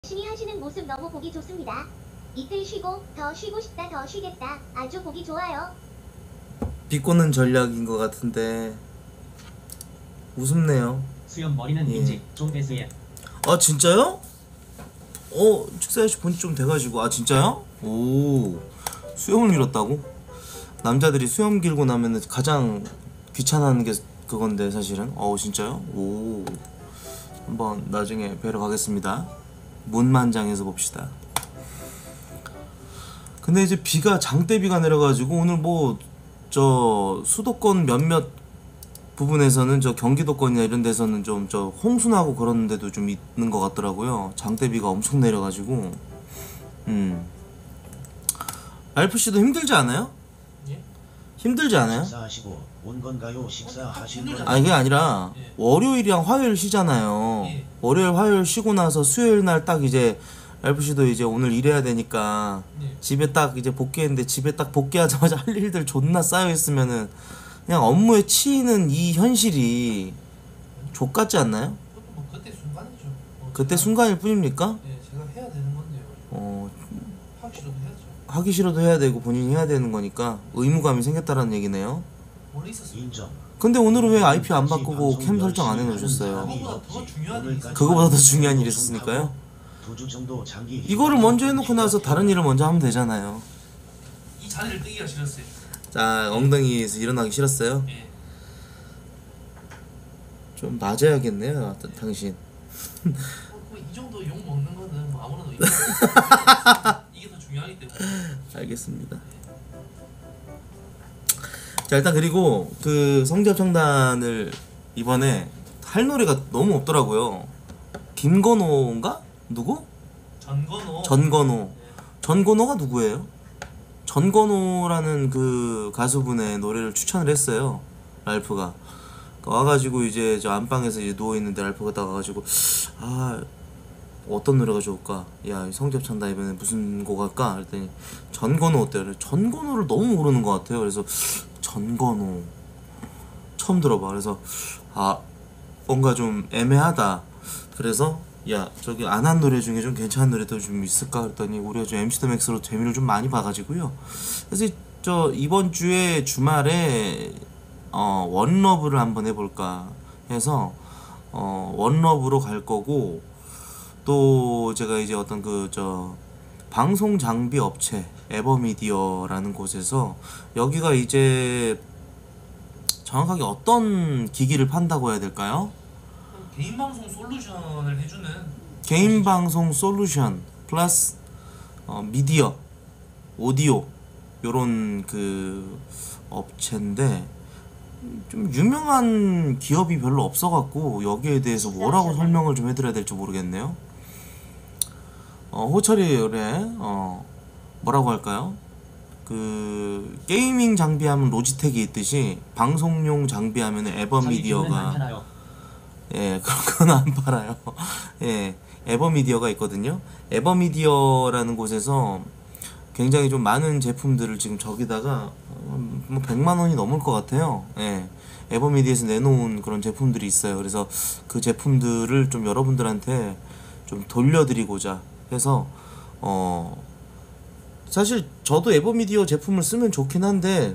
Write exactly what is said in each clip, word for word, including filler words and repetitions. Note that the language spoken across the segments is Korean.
열심히 하시는 모습 너무 보기 좋습니다. 이틀 쉬고 더 쉬고 싶다 더 쉬겠다 아주 보기 좋아요. 비꼬는 전략인 것 같은데 우습네요. 수염 머리는 예. 인지 좀 에스엠. 아 진짜요? 어 축사야씨 본지 좀 돼가지고. 아 진짜요? 오 수염을 밀었다고? 남자들이 수염 길고 나면 가장 귀찮아하는 게 그건데 사실은. 어 진짜요? 오 한번 나중에 뵈러 가겠습니다. 문만장에서 봅시다. 근데 이제 비가 장대비가 내려가지고 오늘 뭐 저 수도권 몇몇 부분에서는 저 경기도권이나 이런 데서는 좀 저 홍수나고 그런 데도 좀 있는 것 같더라고요. 장대비가 엄청 내려가지고. 음 알프씨도 힘들지 않아요? 예? 힘들지 않아요? 식사하시고 온 건가요? 식사하신 건 아니 그게 아니라 예. 월요일이랑 화요일 쉬잖아요. 예. 월요일 화요일 쉬고 나서 수요일 날 딱 이제 알프씨도 이제 오늘 일해야 되니까 예. 집에 딱 이제 복귀했는데 집에 딱 복귀하자마자 할 일들 존나 쌓여 있으면은 그냥 업무에 치이는 이 현실이 족같지 않나요? 그것도 뭐 그때 순간이죠. 뭐 그때 제가- 순간일 뿐입니까? 예, 제가 해야 되는 건데요. 어 하기 싫어도 해야죠. 하기 싫어도 해야 되고 본인이 해야 되는 거니까 의무감이 생겼다라는 얘기네요. 원래 있었어요. 인정. 근데 오늘은 왜 아이피 안 바꾸고 캠 설정 안 해놓으셨어요? 그거보다 더 중요한 일이 있어요. 그거보다 더 중요한 일이 있었으니까요? 두 주 정도 장기 이거를 먼저 해놓고 나서 다른 일을 먼저 하면 되잖아요. 이 자리를 뜨기가 싫었어요. 자 엉덩이에서 일어나기 싫었어요? 예. 좀 맞아야겠네요. 아, 당신. 어, 뭐이 정도 욕 먹는 거는 뭐 아무나 도 이게 이게 더 중요하기 때문에. 알겠습니다. 자 일단 그리고 그 성지합창단을 이번에 할 노래가 너무 없더라고요. 김건호인가? 누구? 전건호. 전건호. 전건호가 누구예요? 전건호라는 그 가수분의 노래를 추천을 했어요. 랄프가 와가지고 이제 저 안방에서 이제 누워 있는데 랄프가 딱 와가지고 아 어떤 노래가 좋을까? 야 성지합창단 이번에 무슨 곡 할까? 그랬더니 전건호 어때요? 그래서 전건호를 너무 모르는 것 같아요. 그래서 전건호 처음 들어봐. 그래서 아 뭔가 좀 애매하다. 그래서 야 저기 안 한 노래 중에 좀 괜찮은 노래도 좀 있을까 그랬더니 우리가 좀 엠씨 더 맥스로 재미를 좀 많이 봐가지고요. 그래서 저 이번 주에 주말에 어 원러브를 한번 해볼까 해서 어 원러브로 갈 거고, 또 제가 이제 어떤 그 저 방송 장비 업체 에버미디어라는 곳에서 여기가 이제 정확하게 어떤 기기를 판다고 해야 될까요? 개인 방송 솔루션을 해주는 개인 방송 솔루션 플러스 어, 미디어 오디오 요런 그 업체인데 좀 유명한 기업이 별로 없어갖고 여기에 대해서 뭐라고 설명을 좀 해드려야 될지 모르겠네요. 어, 호철이래 어 뭐라고 할까요? 그 게이밍 장비하면 로지텍이 있듯이 방송용 장비하면 에버미디어가 예, 그런 건 안 팔아요. 예, 에버미디어가 있거든요. 에버미디어라는 곳에서 굉장히 좀 많은 제품들을 지금 저기다가 어, 뭐 백만 원이 넘을 것 같아요. 예, 에버미디어에서 내놓은 그런 제품들이 있어요. 그래서 그 제품들을 좀 여러분들한테 좀 돌려드리고자 해서 어 사실 저도 에버미디어 제품을 쓰면 좋긴 한데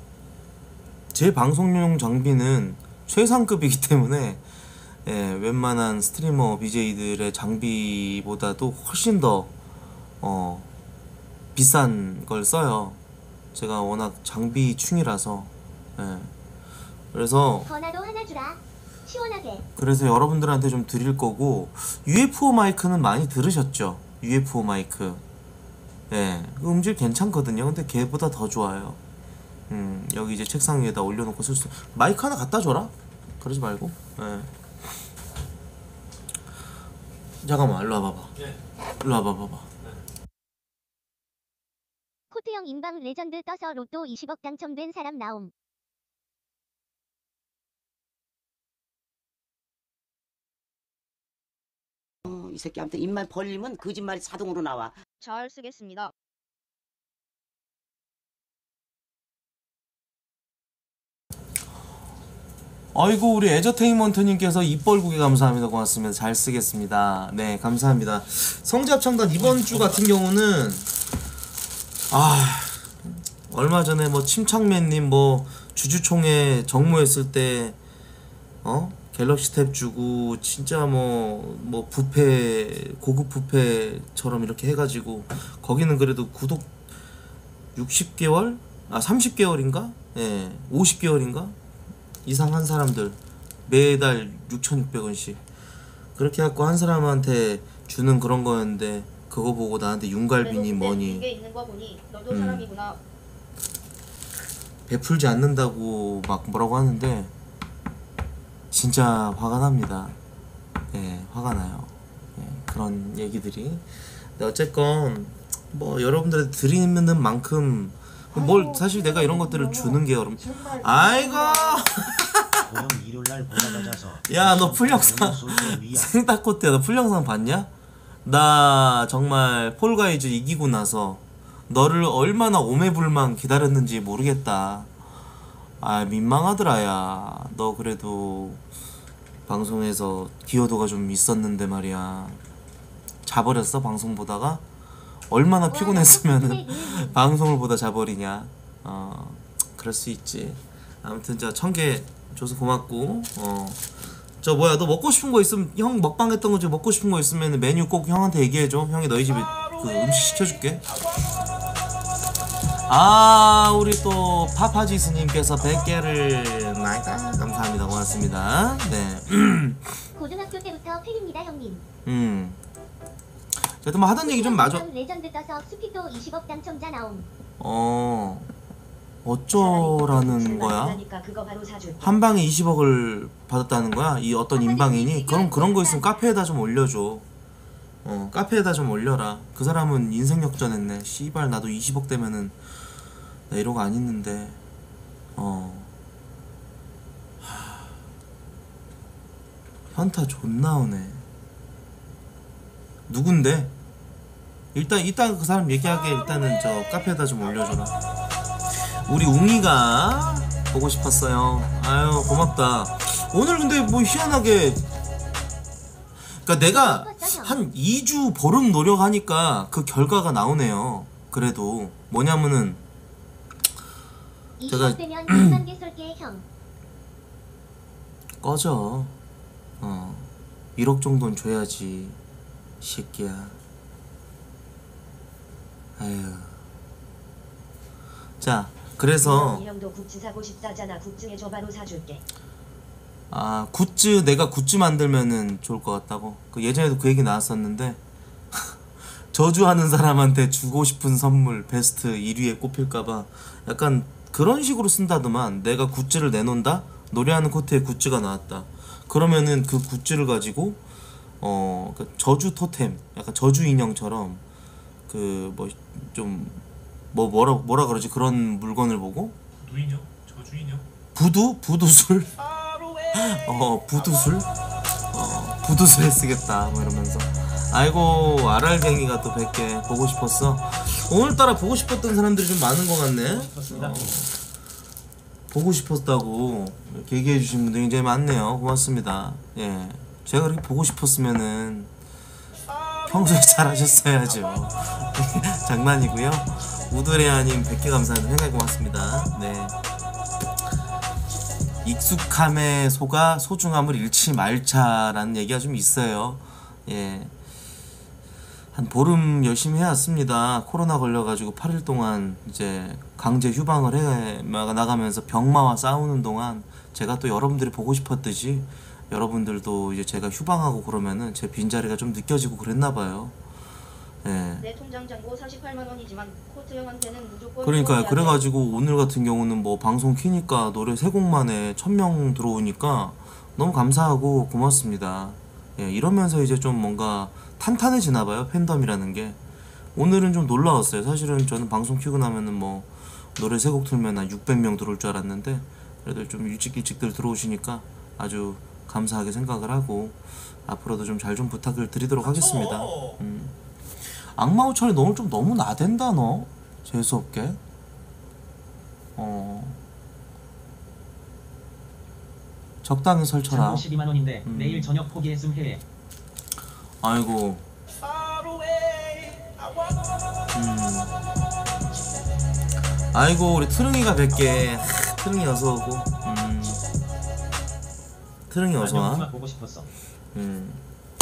제 방송용 장비는 최상급이기 때문에 예, 웬만한 스트리머 비제이들의 장비보다도 훨씬 더 어, 비싼 걸 써요. 제가 워낙 장비충이라서. 예. 그래서 전화도 하나 주라. 시원하게. 그래서 여러분들한테 좀 드릴 거고, 유에프오 마이크는 많이 들으셨죠? 유에프오 마이크. 예, 그 음질 괜찮거든요. 근데 걔보다 더 좋아요. 음, 여기 이제 책상 위에다 올려놓고 쓸 수. 마이크 하나 갖다 줘라. 그러지 말고. 예. 잠깐만, 일로 와봐봐. 예. 일로 와봐봐봐. 코트형 인방 레전드 떠서 로또 이십억 당첨된 사람 나옴. 어, 이 새끼 아무튼 입만 벌리면 거짓말이 자동으로 나와. 잘 쓰겠습니다. 아이고 우리 에저테인먼트님께서 입벌구기 감사합니다. 고맙습니다. 잘 쓰겠습니다. 네 감사합니다. 성지합창단 이번 주 같은 경우는 아 얼마 전에 뭐 침착맨님 뭐 주주총회 정모했을 때 어 갤럭시 탭 주고 진짜 뭐 뭐 부페 고급 부페처럼 이렇게 해가지고 거기는 그래도 구독 육십 개월 아 삼십 개월인가 예 오십 개월인가 이상 한 사람들 매달 육천육백 원씩 그렇게 해갖고 한 사람한테 주는 그런 거였는데 그거 보고 나한테 윤갈비니 뭐니 이게 있는 거 보니 너도 음. 사람이구나. 베풀지 않는다고 막 뭐라고 하는데 진짜 화가 납니다. 예, 화가 나요. 예, 그런 얘기들이. 근데 어쨌건 뭐 여러분들한테 드리는 만큼 뭘 사실 내가 이런 것들을 주는 게 여러분. 아이고. 고영 일요일날 보러 가자서. 야, 너 풀영상 생따코트야. 너 풀영상 봤냐? 나 정말 폴가이즈 이기고 나서 너를 얼마나 오매불망 기다렸는지 모르겠다. 아 민망하더라. 야 너 그래도 방송에서 기여도가 좀 있었는데 말이야 자버렸어. 방송 보다가 얼마나 피곤했으면은 방송을 보다 자버리냐. 어 그럴 수 있지. 아무튼 저 천 개 줘서 고맙고 어 저 뭐야 너 먹고 싶은 거 있으면 형 먹방 했던 거 중에 먹고 싶은 거 있으면 메뉴 꼭 형한테 얘기해줘. 형이 너희 집에 그 음식 시켜줄게. 아 우리 또 파파지스님께서 백 개를 나이다 감사합니다. 고맙습니다. 네. 고등학교 때부터 팬입니다 형님. 음. 하여튼 뭐 하던 얘기 좀 마저. 레전드 떠서 스피도 이십억 당첨자 나옴. 어 어쩌라는 거야? 그러니까 그거 바로 사줄게. 한 방에 이십억을 받았다는 거야? 이 어떤 인방인이? 그럼 그런 거 있으면 카페에다 좀 올려줘. 어 카페에다 좀 올려라. 그 사람은 인생 역전했네. 씨발 나도 이십억 되면은 나 이러고 안 있는데. 어 하... 현타 존나 오네. 누군데? 일단 일단 그 사람 얘기하게 일단은 저 카페에다 좀 올려줘라. 우리 웅이가 보고 싶었어요. 아유 고맙다. 오늘 근데 뭐 희한하게 그니까 내가 한 이 주 보름 노력하니까 그 결과가 나오네요. 그래도 뭐냐면은 제가 이십억 되면 백만 개 쏠게 형. 꺼져. 어 일억 정도는 줘야지 새끼야. 아유 자 그래서 이 형도 굿즈 사고 싶다잖아. 굿즈에 줘 바로 사줄게. 아 굿즈 내가 굿즈 만들면은 좋을 것 같다고. 그 예전에도 그 얘기 나왔었는데 저주하는 사람한테 주고 싶은 선물 베스트 일 위에 꼽힐까봐 약간 그런 식으로 쓴다더만. 내가 굿즈를 내놓는다? 노래하는 코트에 굿즈가 나왔다. 그러면은 그 굿즈를 가지고 어 그 저주 토템 약간 저주 인형처럼 그 뭐 좀 뭐 뭐라 뭐라 그러지 그런 물건을 보고 누인형? 저주인형? 부두 부두술 어 부두술 어 부두술에 쓰겠다 뭐 이러면서. 아이고 알알갱이가 또 백 개 보고 싶었어. 오늘따라 보고 싶었던 사람들이 좀 많은 것 같네. 어, 보고 싶었다고 이렇게 얘기해 주신 분들이 굉장히 많네요. 고맙습니다. 예, 제가 그렇게 보고 싶었으면은 평소에 잘하셨어야죠. 장난이고요. 우드레아님 백 개 감사합니다. 굉장히 고맙습니다. 네. 익숙함에 속아 소중함을 잃지 말자라는 얘기가 좀 있어요. 예. 한 보름 열심히 해왔습니다. 코로나 걸려가지고 팔 일 동안 이제 강제 휴방을 해 나가면서 병마와 싸우는 동안 제가 또 여러분들이 보고 싶었듯이 여러분들도 이제 제가 휴방하고 그러면은 제 빈자리가 좀 느껴지고 그랬나봐요. 예. 내 통장 잔고 사십팔만 원이지만 코트 형한테는 무조건 그러니까요. 그래가지고 오늘 같은 경우는 뭐 방송 키니까 노래 세 곡 만에 천 명 들어오니까 너무 감사하고 고맙습니다. 예, 이러면서 이제 좀 뭔가 탄탄해지나봐요. 팬덤이라는 게. 오늘은 좀 놀라웠어요. 사실은 저는 방송 키고 나면은 뭐 노래 세 곡 틀면 한 육백 명 들어올 줄 알았는데 그래도 좀 일찍 일찍들 들어오시니까 아주 감사하게 생각을 하고 앞으로도 좀 잘 좀 부탁을 드리도록 하겠습니다. 음. 악마호철이 너무 좀 너무 나댄다 너. 재수없게. 어. 적당히 설쳐라. 잔고 십이만 원인데 음. 내일 저녁 포기했음 해. 아이고. 음. 아이고 우리 트릉이가 뵐게. 트릉이 어서 오고. 음. 트릉이 어서 와. 보고 싶었어. 음.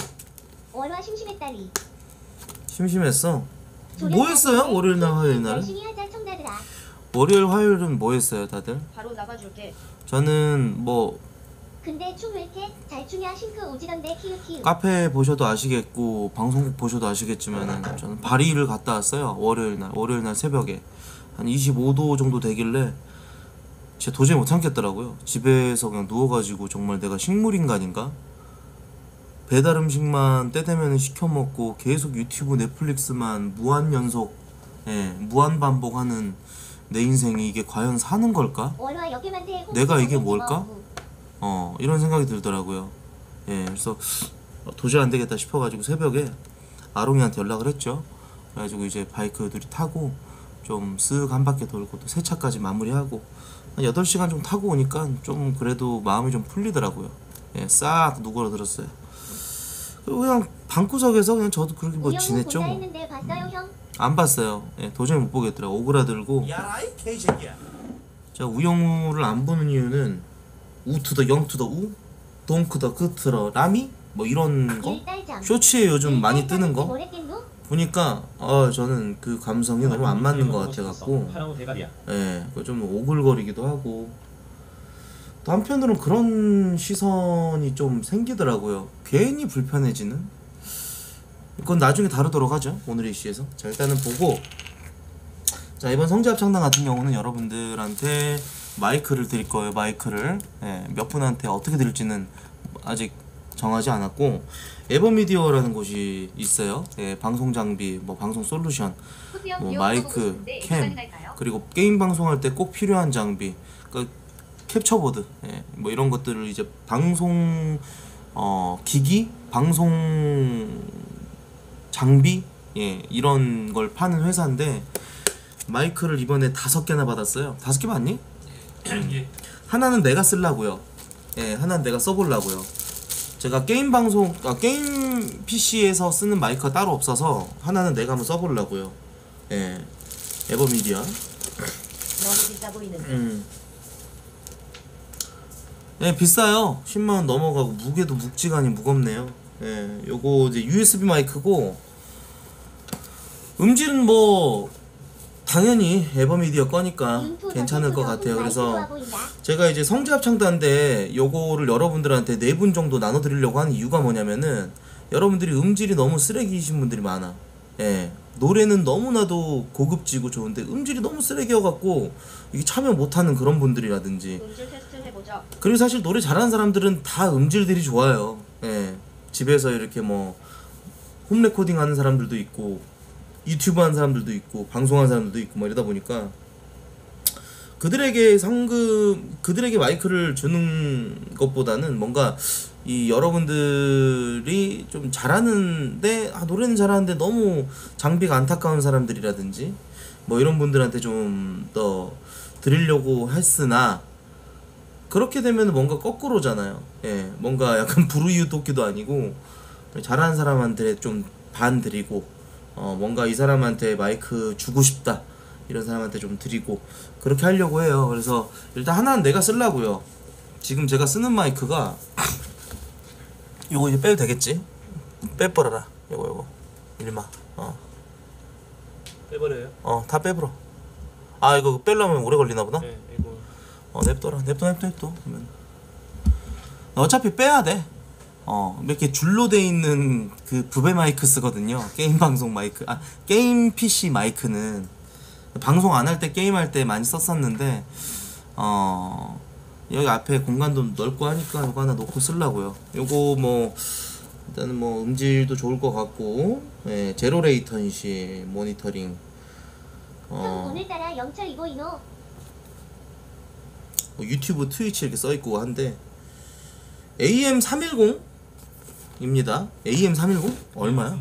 월화 심심했다리. 심심했어. 조련 뭐 했어요? 나갈 때 월요일 날 화요일 날? 열심히 하자 청자들아. 월요일 화요일은 뭐 했어요 다들? 바로 나가줄게. 저는 뭐 근데 춤 왜 이렇게 잘 추냐 싱크 오지던데 키읔키읔. 카페 보셔도 아시겠고 방송국 보셔도 아시겠지만은 저는 바리를 갔다 왔어요. 월요일 날 월요일 날 새벽에 한 이십오 도 정도 되길래 진짜 도저히 못 참겠더라고요. 집에서 그냥 누워가지고 정말 내가 식물인간인가? 배달 음식만 때 되면 시켜 먹고 계속 유튜브 넷플릭스만 무한 연속, 예, 무한 반복하는 내 인생이 이게 과연 사는 걸까? 월화 역겜한테 내가 이게 뭘까? 어 이런 생각이 들더라고요. 예, 그래서 도저히 안 되겠다 싶어가지고 새벽에 아롱이한테 연락을 했죠. 그래가지고 이제 바이크 둘이 타고 좀 쓱 한 바퀴 돌고 또 세차까지 마무리하고 한 여덟 시간 좀 타고 오니까 좀 그래도 마음이 좀 풀리더라고요. 예, 싹 누그러들었어요. 그리고 그냥 방구석에서 그냥 저도 그렇게 뭐 지냈죠. 뭐. 했는데 봤어요 형? 안 봤어요. 예, 도저히 못 보겠더라고. 오그라들고. 야라이 개새끼야. 제가 우영우를 안 보는 이유는 우투더 영투더 우, 동크더 그트러 라미 뭐 이런 거 일달장. 쇼츠에 요즘 많이 뜨는 거 모래겠노? 보니까 어 저는 그 감성이 너무 안 맞는 것 같아갖고 하라고 대가리야. 예, 그거 좀 오글거리기도 하고 또 한편으로는 그런 시선이 좀 생기더라고요. 괜히 불편해지는. 그건 나중에 다루도록 하죠. 오늘의 이슈에서. 자 일단은 보고 자 이번 성지합창단 같은 경우는 여러분들한테 마이크를 드릴 거예요. 마이크를 예, 몇 분한테 어떻게 드릴지는 아직 정하지 않았고 에버미디어라는 곳이 있어요. 예, 방송 장비, 뭐 방송 솔루션, 뭐 마이크, 캠, 그리고 게임 방송할 때 꼭 필요한 장비, 그러니까 캡처보드, 예, 뭐 이런 것들을 이제 방송 어, 기기, 방송 장비, 예, 이런 걸 파는 회사인데 마이크를 이번에 다섯 개나 받았어요. 다섯 개 맞니? 예. 하나는 내가 쓰려고요. 예, 하나는 내가 써보려고요. 제가 게임 방송, 아, 게임 피씨에서 쓰는 마이크가 따로 없어서 하나는 내가 한번 써보려고요. 예, 에버미디어. 너무 비싸 보이는데. 음. 예, 비싸요. 십만 원 넘어가고 무게도 묵지간히 무겁네요. 예, 요거 이제 유에스비 마이크고 음질은 뭐 당연히 에버미디어 거니까 괜찮을 것 같아요. 그래서 제가 이제 성지합창단인데 요거를 여러분들한테 네 분 정도 나눠드리려고 하는 이유가 뭐냐면은 여러분들이 음질이 너무 쓰레기이신 분들이 많아. 예, 노래는 너무나도 고급지고 좋은데 음질이 너무 쓰레기여갖고 이게 참여 못하는 그런 분들이라든지. 음질 테스트 해보자. 그리고 사실 노래 잘하는 사람들은 다 음질들이 좋아요. 예, 집에서 이렇게 뭐 홈레코딩 하는 사람들도 있고 유튜브 하는 사람들도 있고 방송하는 사람들도 있고 뭐 이러다 보니까 그들에게 상금, 그들에게 마이크를 주는 것보다는 뭔가 이 여러분들이 좀 잘하는데 아 노래는 잘하는데 너무 장비가 안타까운 사람들이라든지 뭐 이런 분들한테 좀 더 드리려고 했으나 그렇게 되면 뭔가 거꾸로잖아요. 예, 뭔가 약간 불우이웃돕기도 아니고 잘하는 사람한테 좀 반 드리고 어 뭔가 이 사람한테 마이크 주고 싶다 이런 사람한테 좀 드리고 그렇게 하려고 해요. 그래서 일단 하나는 내가 쓰려고요. 지금 제가 쓰는 마이크가 요거 이제 빼도 되겠지? 빼버려라. 요거 요거 일마 어 빼버려요? 어 다 빼버려. 아 이거 빼려면 오래 걸리나 보다. 네, 이거. 어 냅둬라. 냅둬 냅둬 냅둬. 그러면 어차피 빼야 돼. 어 이렇게 줄로 돼 있는 그 부배 마이크 쓰거든요. 게임 방송 마이크. 아 게임 피씨 마이크는 방송 안 할 때 게임 할 때 많이 썼었는데 어 여기 앞에 공간도 넓고 하니까 이거 하나 놓고 쓰려고요. 요거 뭐 일단은 뭐 음질도 좋을 것 같고 예, 제로 레이턴시 모니터링. 형 어 오늘따라 영철 이보이노. 뭐 유튜브 트위치 이렇게 써있고 한데 에이엠 삼백십입니다. 에이엠 삼백십? 얼마야?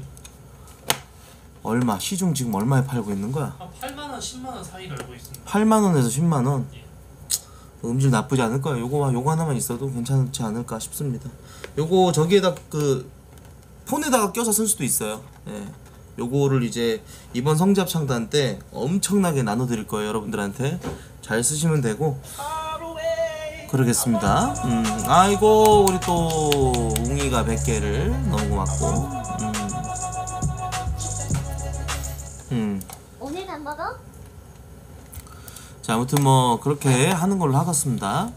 얼마? 시중 지금 얼마에 팔고 있는 거야? 한 팔만 원, 십만 원 사이를 알고 있습니다. 팔만 원에서 십만 원? 예. 음질 나쁘지 않을 거예요. 요거 요거 하나만 있어도 괜찮지 않을까 싶습니다. 요거 저기에다 그 폰에다가 껴서 쓸 수도 있어요. 예. 요거를 이제 이번 성지합 창단 때 엄청나게 나눠드릴 거예요. 여러분들한테 잘 쓰시면 되고 그러겠습니다. 음, 아이고 우리 또 웅이가 백 개를 너무 고맙고 음, 음. 오늘 밥 먹어? 자 아무튼 뭐 그렇게 하는 걸로 하겠습니다.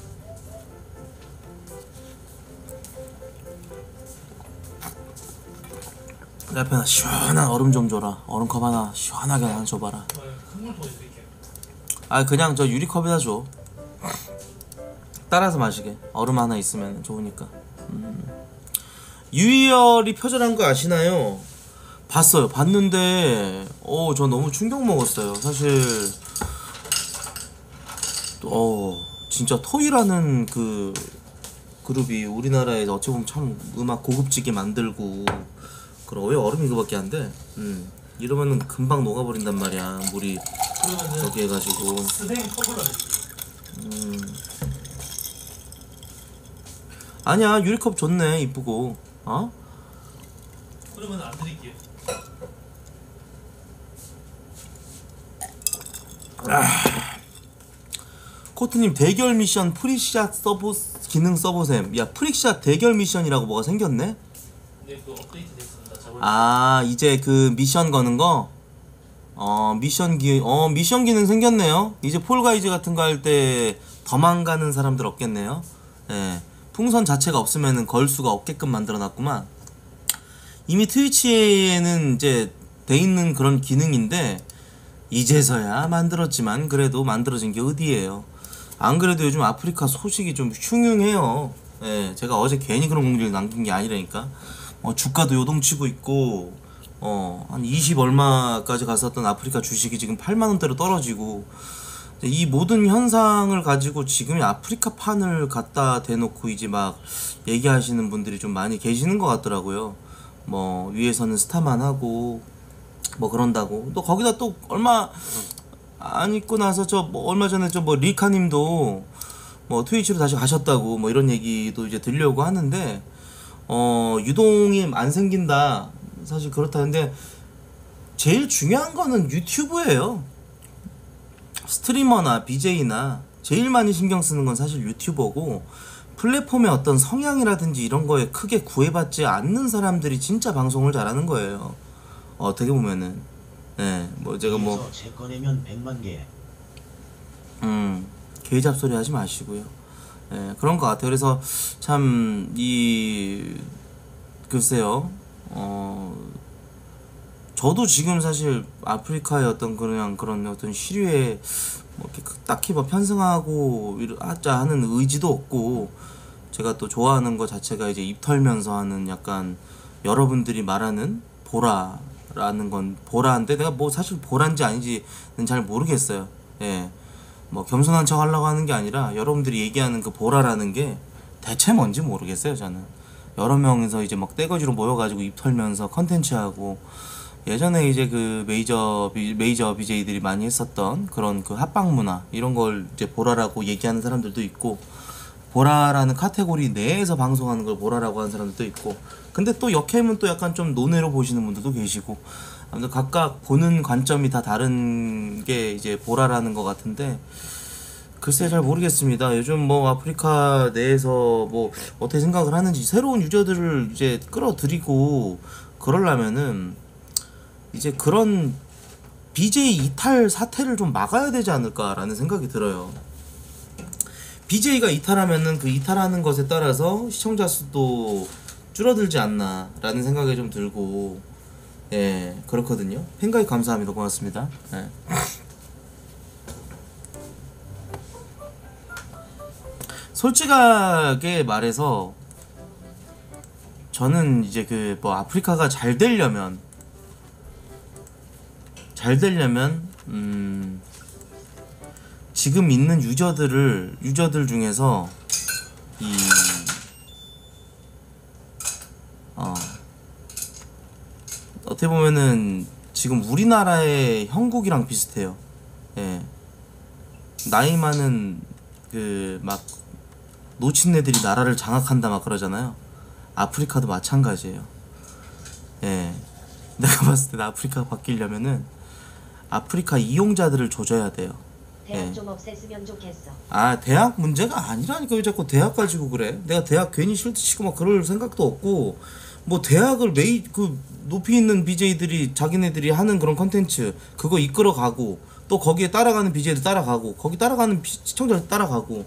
내 앞에 나 시원한 얼음 좀 줘라. 얼음컵 하나 시원하게 하나 줘봐라. 국물 더 드릴게요. 아 그냥 저 유리컵에다 줘. 따라서 마시게. 얼음 하나 있으면 좋으니까. 음. 유희열이 표절한 거 아시나요? 봤어요. 봤는데 어 저 너무 충격 먹었어요. 사실 어 진짜 토이라는 그 그룹이 우리나라에서 어찌 보면 참 음악 고급지게 만들고 그럼 왜 얼음이 그밖에 안 돼? 음 이러면은 금방 녹아버린단 말이야. 물이 그러면은 저기 해가지고 스생 텀블러 드릴게요. 음 아니야 유리컵 좋네 이쁘고 어? 그러면 안 드릴게요. 코트님 대결 미션 프리샷 서브 기능 써보셈. 야 프리샷 대결 미션이라고 뭐가 생겼네? 네, 그 업데이트 됐습니다. 저번에 아 이제 그 미션 거는 거? 어 미션 기, 어 미션 기능 생겼네요. 이제 폴가이즈 같은 거 할 때 도망가는 사람들 없겠네요. 예, 풍선 자체가 없으면은 걸 수가 없게끔 만들어놨구만. 이미 트위치에는 이제 돼 있는 그런 기능인데 이제서야 만들었지만 그래도 만들어진 게 어디예요. 안 그래도 요즘 아프리카 소식이 좀 흉흉해요. 예, 제가 어제 괜히 그런 공지를 남긴 게 아니라니까. 어, 주가도 요동치고 있고 어, 한 이십 얼마까지 갔었던 아프리카 주식이 지금 팔만 원대로 떨어지고 이 모든 현상을 가지고 지금 아프리카 판을 갖다 대놓고 이제 막 얘기하시는 분들이 좀 많이 계시는 것 같더라고요. 뭐 위에서는 스타만 하고 뭐 그런다고 또 거기다 또 얼마 안 있고 나서 저 뭐 얼마 전에 저 뭐 리카님도 뭐 트위치로 다시 가셨다고 뭐 이런 얘기도 이제 들려고 하는데 어 유동이 안 생긴다 사실 그렇다는데 제일 중요한 거는 유튜브예요. 스트리머나 비제이나 제일 많이 신경 쓰는 건 사실 유튜버고 플랫폼의 어떤 성향이라든지 이런 거에 크게 구애받지 않는 사람들이 진짜 방송을 잘하는 거예요. 어떻게 보면은 예, 뭐 제가 뭐 그래서 제 꺼내면 백만 개. 음, 개잡 소리 하지 마시고요. 예, 그런 것 같아요. 그래서 참 이 글쎄요, 어 저도 지금 사실 아프리카의 어떤 그냥 그런 어떤 시류에 뭐 이렇게 딱히 뭐 편승하고 하자 하는 의지도 없고 제가 또 좋아하는 거 자체가 이제 입 털면서 하는 약간 여러분들이 말하는 보라라는 건 보라인데 내가 뭐 사실 보라인지 아닌지는 잘 모르겠어요. 예. 뭐 겸손한 척 하려고 하는 게 아니라 여러분들이 얘기하는 그 보라라는 게 대체 뭔지 모르겠어요. 저는 여러 명이서 이제 막 떼거지로 모여가지고 입 털면서 컨텐츠 하고 예전에 이제 그 메이저 비, 메이저 비제이들이 많이 했었던 그런 그 합방 문화 이런 걸 이제 보라라고 얘기하는 사람들도 있고 보라라는 카테고리 내에서 방송하는 걸 보라라고 하는 사람들도 있고 근데 또 역캠은 또 약간 좀 논외로 보시는 분들도 계시고 아무튼 각각 보는 관점이 다 다른 게 이제 보라라는 것 같은데 글쎄 잘 모르겠습니다. 요즘 뭐 아프리카 내에서 뭐 어떻게 생각을 하는지 새로운 유저들을 이제 끌어들이고 그러려면은 이제 그런 비제이 이탈 사태를 좀 막아야 되지 않을까라는 생각이 들어요. 비제이가 이탈하면은 그 이탈하는 것에 따라서 시청자 수도 줄어들지 않나 라는 생각이 좀 들고 예 그렇거든요. 팬가입 감사합니다. 고맙습니다. 예. 솔직하게 말해서 저는 이제 그 뭐 아프리카가 잘 되려면 잘 되려면 음 지금 있는 유저들을 유저들 중에서 이 어 어떻게 보면은 지금 우리나라의 형국이랑 비슷해요. 예. 나이 많은 그 막 놓친 애들이 나라를 장악한다 막 그러잖아요. 아프리카도 마찬가지예요. 예, 내가 봤을 때 아프리카가 바뀌려면은 아프리카 이용자들을 조져야 돼요. 대학 예. 좀 없앴으면 좋겠어. 아, 대학 문제가 아니라니까 왜 자꾸 대학 가지고 그래? 내가 대학 괜히 실드 치고 막 그럴 생각도 없고, 뭐 대학을 메이 그 높이 있는 비제이들이 자기네들이 하는 그런 컨텐츠 그거 이끌어가고, 또 거기에 따라가는 비제이들 따라가고, 거기 따라가는 비, 시청자들 따라가고,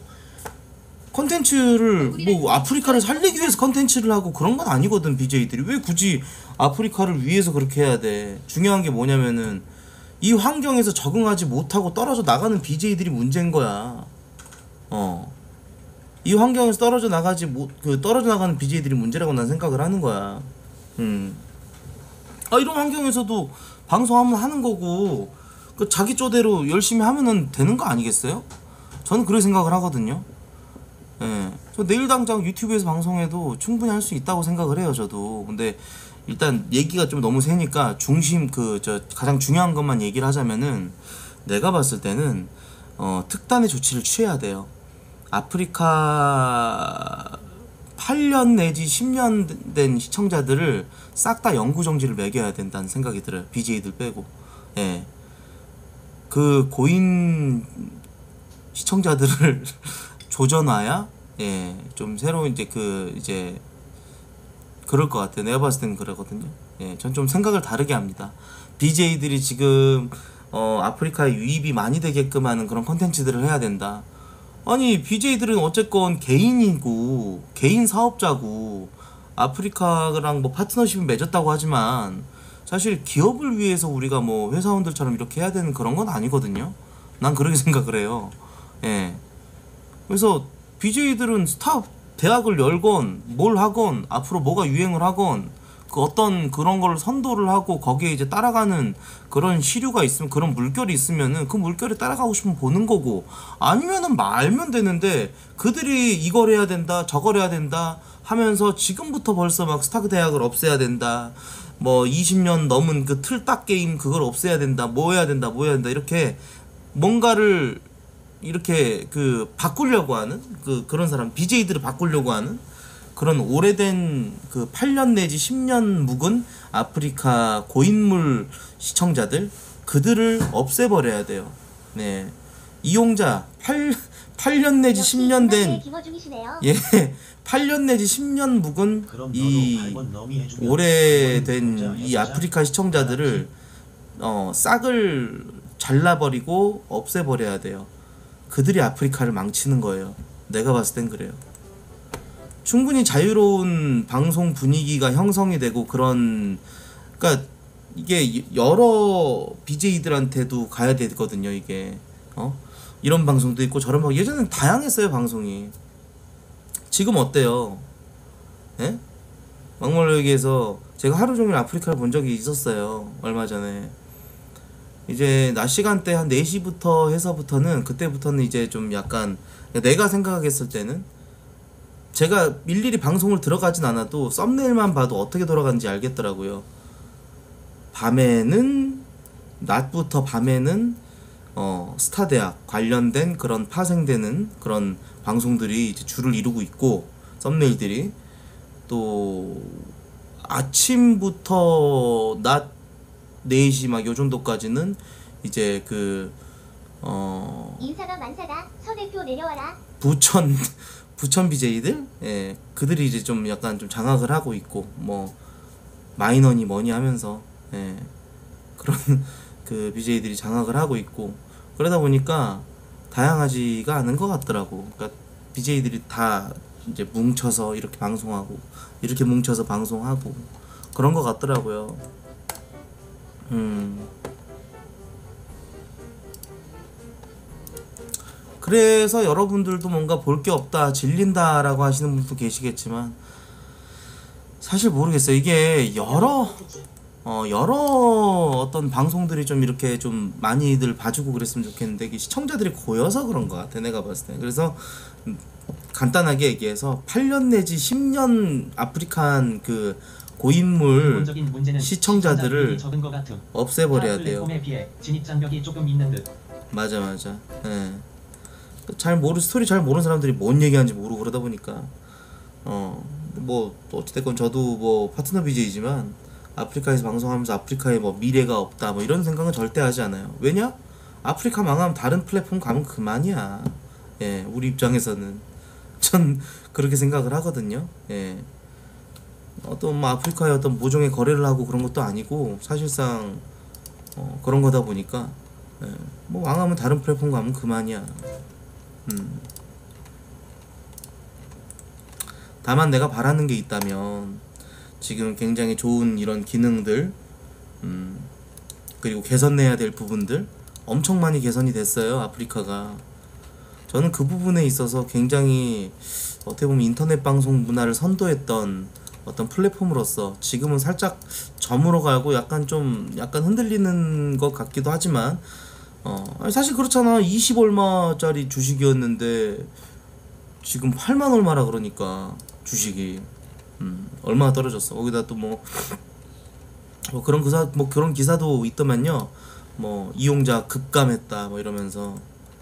컨텐츠를 뭐 아프리카를 살리기 위해서 컨텐츠를 하고 그런 건 아니거든. 비제이들이 왜 굳이 아프리카를 위해서 그렇게 해야 돼? 중요한 게 뭐냐면은 이 환경에서 적응하지 못하고 떨어져 나가는 비제이들이 문제인 거야. 어. 이 환경에서 떨어져 나가지 못, 그 떨어져 나가는 비제이들이 문제라고 난 생각을 하는 거야. 음. 아, 이런 환경에서도 방송하면 하는 거고, 그 자기 쪼대로 열심히 하면은 되는 거 아니겠어요? 저는 그렇게 생각을 하거든요. 예. 저 내일 당장 유튜브에서 방송해도 충분히 할 수 있다고 생각을 해요, 저도. 근데 일단 얘기가 좀 너무 세니까 중심 그 저 가장 중요한 것만 얘기를 하자면은, 내가 봤을 때는 어 특단의 조치를 취해야 돼요. 아프리카 팔 년 내지 십 년 된 시청자들을 싹 다 영구정지를 매겨야 된다는 생각이 들어요. 비제이들 빼고. 예. 그 고인 시청자들을 조져놔야 예, 좀 새로운 이제 그 이제 그럴 것 같아요. 내가 봤을 때는 그러거든요. 예, 전 좀 생각을 다르게 합니다. 비제이들이 지금 어 아프리카에 유입이 많이 되게끔 하는 그런 컨텐츠들을 해야 된다. 아니, 비제이들은 어쨌건 개인이고 개인 사업자고 아프리카랑 뭐 파트너십을 맺었다고 하지만 사실 기업을 위해서 우리가 뭐 회사원들처럼 이렇게 해야 되는 그런 건 아니거든요. 난 그렇게 생각을 해요. 예. 그래서 비제이들은 스타 대학을 열건 뭘 하건 앞으로 뭐가 유행을 하건 그 어떤 그런 걸 선도를 하고 거기에 이제 따라가는 그런 시류가 있으면, 그런 물결이 있으면은 그 물결에 따라가고 싶으면 보는 거고, 아니면은 말면 되는데 그들이 이걸 해야 된다 저걸 해야 된다 하면서 지금부터 벌써 막 스타 대학을 없애야 된다, 뭐 이십 년 넘은 그 틀딱 게임 그걸 없애야 된다, 뭐 해야 된다 뭐 해야 된다 이렇게 뭔가를 이렇게 그 바꾸려고 하는 그 그런 사람, 비제이들을 바꾸려고 하는 그런 오래된 그 팔 년 내지 십 년 묵은 아프리카 고인물 시청자들, 그들을 없애버려야 돼요. 네, 이용자 팔, 팔 년 내지 십 년 된 예, 팔 년 내지 십 년 묵은 그럼 이 너도 팔 번 넘이 해주면 오래된 보자, 이 해보자. 아프리카 시청자들을 어 싹을 잘라버리고 없애버려야 돼요. 그들이 아프리카를 망치는 거예요. 내가 봤을 땐 그래요. 충분히 자유로운 방송 분위기가 형성이 되고 그런, 그러니까 이게 여러 비제이들한테도 가야 되거든요. 이게 어 이런 방송도 있고 저런 방송, 예전엔 다양했어요 방송이. 지금 어때요? 예? 막말로에게서 제가 하루 종일 아프리카를 본 적이 있었어요. 얼마 전에. 이제 낮 시간대 한 네 시부터 해서부터는, 그때부터는 이제 좀 약간 내가 생각했을 때는, 제가 일일이 방송을 들어가진 않아도 썸네일만 봐도 어떻게 돌아가는지 알겠더라고요. 밤에는, 낮부터 밤에는 어 스타대학 관련된 그런 파생되는 그런 방송들이 이제 줄을 이루고 있고, 썸네일들이 또 아침부터 낮 네 시 막 요 정도까지는 이제 그 어 인사가 만사다. 서 대표 내려와라. 부천 부천 비제이들, 예, 그들이 이제 좀 약간 좀 장악을 하고 있고, 뭐 마이너니 뭐니 하면서 예, 그런 그 비제이들이 장악을 하고 있고, 그러다 보니까 다양하지가 않은 것 같더라고. 그러니까 비제이들이 다 이제 뭉쳐서 이렇게 방송하고 이렇게 뭉쳐서 방송하고 그런 것 같더라고요. 음. 그래서 여러분들도 뭔가 볼 게 없다, 질린다라고 하시는 분도 계시겠지만, 사실 모르겠어요. 이게 여러 어 여러 어떤 방송들이 좀 이렇게 좀 많이들 봐주고 그랬으면 좋겠는데, 이게 시청자들이 고여서 그런 것 같아, 내가 봤을 때. 그래서 간단하게 얘기해서 팔 년 내지 십 년 아프리칸 그 고인물 시청자들을 없애버려야 돼요. 비해 진입 장벽이 조금 있는 듯. 맞아 맞아. 예. 잘 모르 스토리 잘 모르는 사람들이 뭔 얘기하는지 모르고 그러다 보니까 어 뭐 어찌됐건 저도 뭐 파트너 비제이지만 아프리카에서 방송하면서 아프리카에 뭐 미래가 없다 뭐 이런 생각은 절대 하지 않아요. 왜냐? 아프리카 망하면 다른 플랫폼 가면 그만이야. 예, 우리 입장에서는 전 그렇게 생각을 하거든요. 예. 어떤 뭐 아프리카에 어떤 모종의 거래를 하고 그런 것도 아니고 사실상 어, 그런 거다 보니까 예, 뭐 망하면 다른 플랫폼 가면 그만이야. 음. 다만 내가 바라는 게 있다면 지금 굉장히 좋은 이런 기능들 음, 그리고 개선해야 될 부분들 엄청 많이 개선이 됐어요. 아프리카가. 저는 그 부분에 있어서 굉장히 어떻게 보면 인터넷 방송 문화를 선도했던 어떤 플랫폼으로서 지금은 살짝 저물어 가고 약간 좀 약간 흔들리는 것 같기도 하지만 어 아니 사실 그렇잖아. 이십 얼마짜리 주식이었는데 지금 팔만 얼마라 그러니까 주식이 음 얼마나 떨어졌어. 거기다 또 뭐 뭐 그런 기사 뭐 그런 기사도 있더만요. 뭐 이용자 급감했다 뭐 이러면서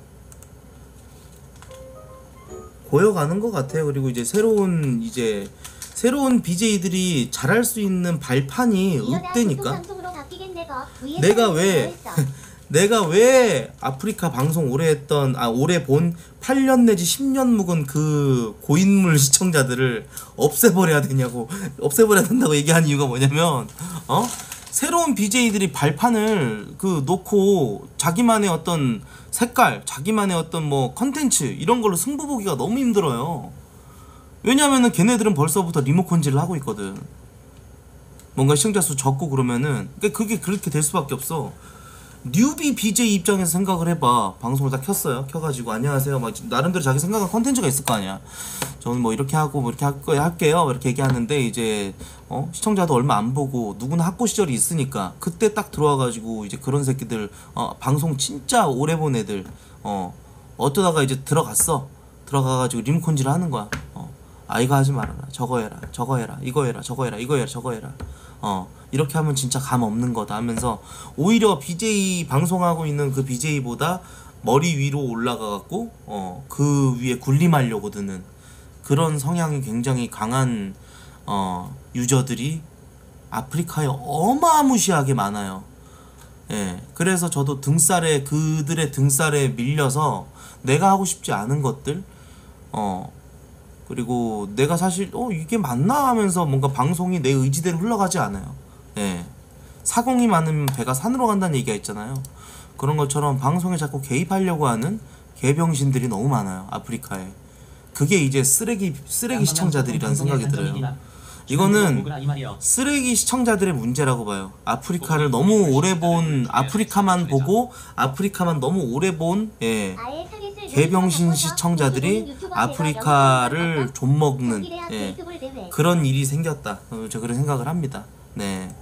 고여가는 것 같아요. 그리고 이제 새로운 이제 새로운 비제이들이 잘할 수 있는 발판이 없대니까. 내가 왜 내가 왜 아프리카 방송 오래 했던 아 오래 본 팔 년 내지 십 년 묵은 그 고인물 시청자들을 없애버려야 되냐고 없애버려야 된다고 얘기한 이유가 뭐냐면 어 새로운 비제이들이 발판을 그 놓고 자기만의 어떤 색깔 자기만의 어떤 뭐 컨텐츠 이런 걸로 승부 보기가 너무 힘들어요. 왜냐면은 걔네들은 벌써부터 리모컨질을 하고 있거든. 뭔가 시청자 수 적고 그러면은 그러니까 그게 그렇게 될 수밖에 없어. 뉴비 비제이 입장에서 생각을 해봐. 방송을 다 켰어요. 켜가지고 안녕하세요. 막 나름대로 자기 생각한 컨텐츠가 있을 거 아니야. 저는 뭐 이렇게 하고 뭐 이렇게 할 거야 할게요. 이렇게 얘기하는데 이제 어 시청자도 얼마 안 보고 누구나 학고 시절이 있으니까 그때 딱 들어와가지고 이제 그런 새끼들 어 방송 진짜 오래 본 애들 어 어쩌다가 이제 들어갔어. 들어가가지고 리모컨질 하는 거야. 어 아 이거 하지 말아라. 저거 해라. 저거 해라. 이거 해라. 저거 해라. 이거 해라. 저거 해라. 어 이렇게 하면 진짜 감 없는 거다 하면서 오히려 비제이 방송하고 있는 그 비제이보다 머리 위로 올라가갖고 어 그 위에 군림하려고 드는 그런 성향이 굉장히 강한 어 유저들이 아프리카에 어마무시하게 많아요. 예, 그래서 저도 등살에 그들의 등살에 밀려서 내가 하고 싶지 않은 것들 어 그리고 내가 사실 어 이게 맞나 하면서 뭔가 방송이 내 의지대로 흘러가지 않아요. 예. 사공이 많으면 배가 산으로 간다는 얘기가 있잖아요. 그런 것처럼 방송에 자꾸 개입하려고 하는 개병신들이 너무 많아요. 아프리카에. 그게 이제 쓰레기 쓰레기 시청자들이라는 생각이 들어요. 이거는 쓰레기 시청자들의 문제라고 봐요. 아프리카를 너무 오래 본 아프리카만 보고 아프리카만 너무 오래 본 예. 개병신 시청자들이 아프리카를 좀먹는 예. 그런 일이 생겼다. 어, 저 그런 생각을 합니다. 네.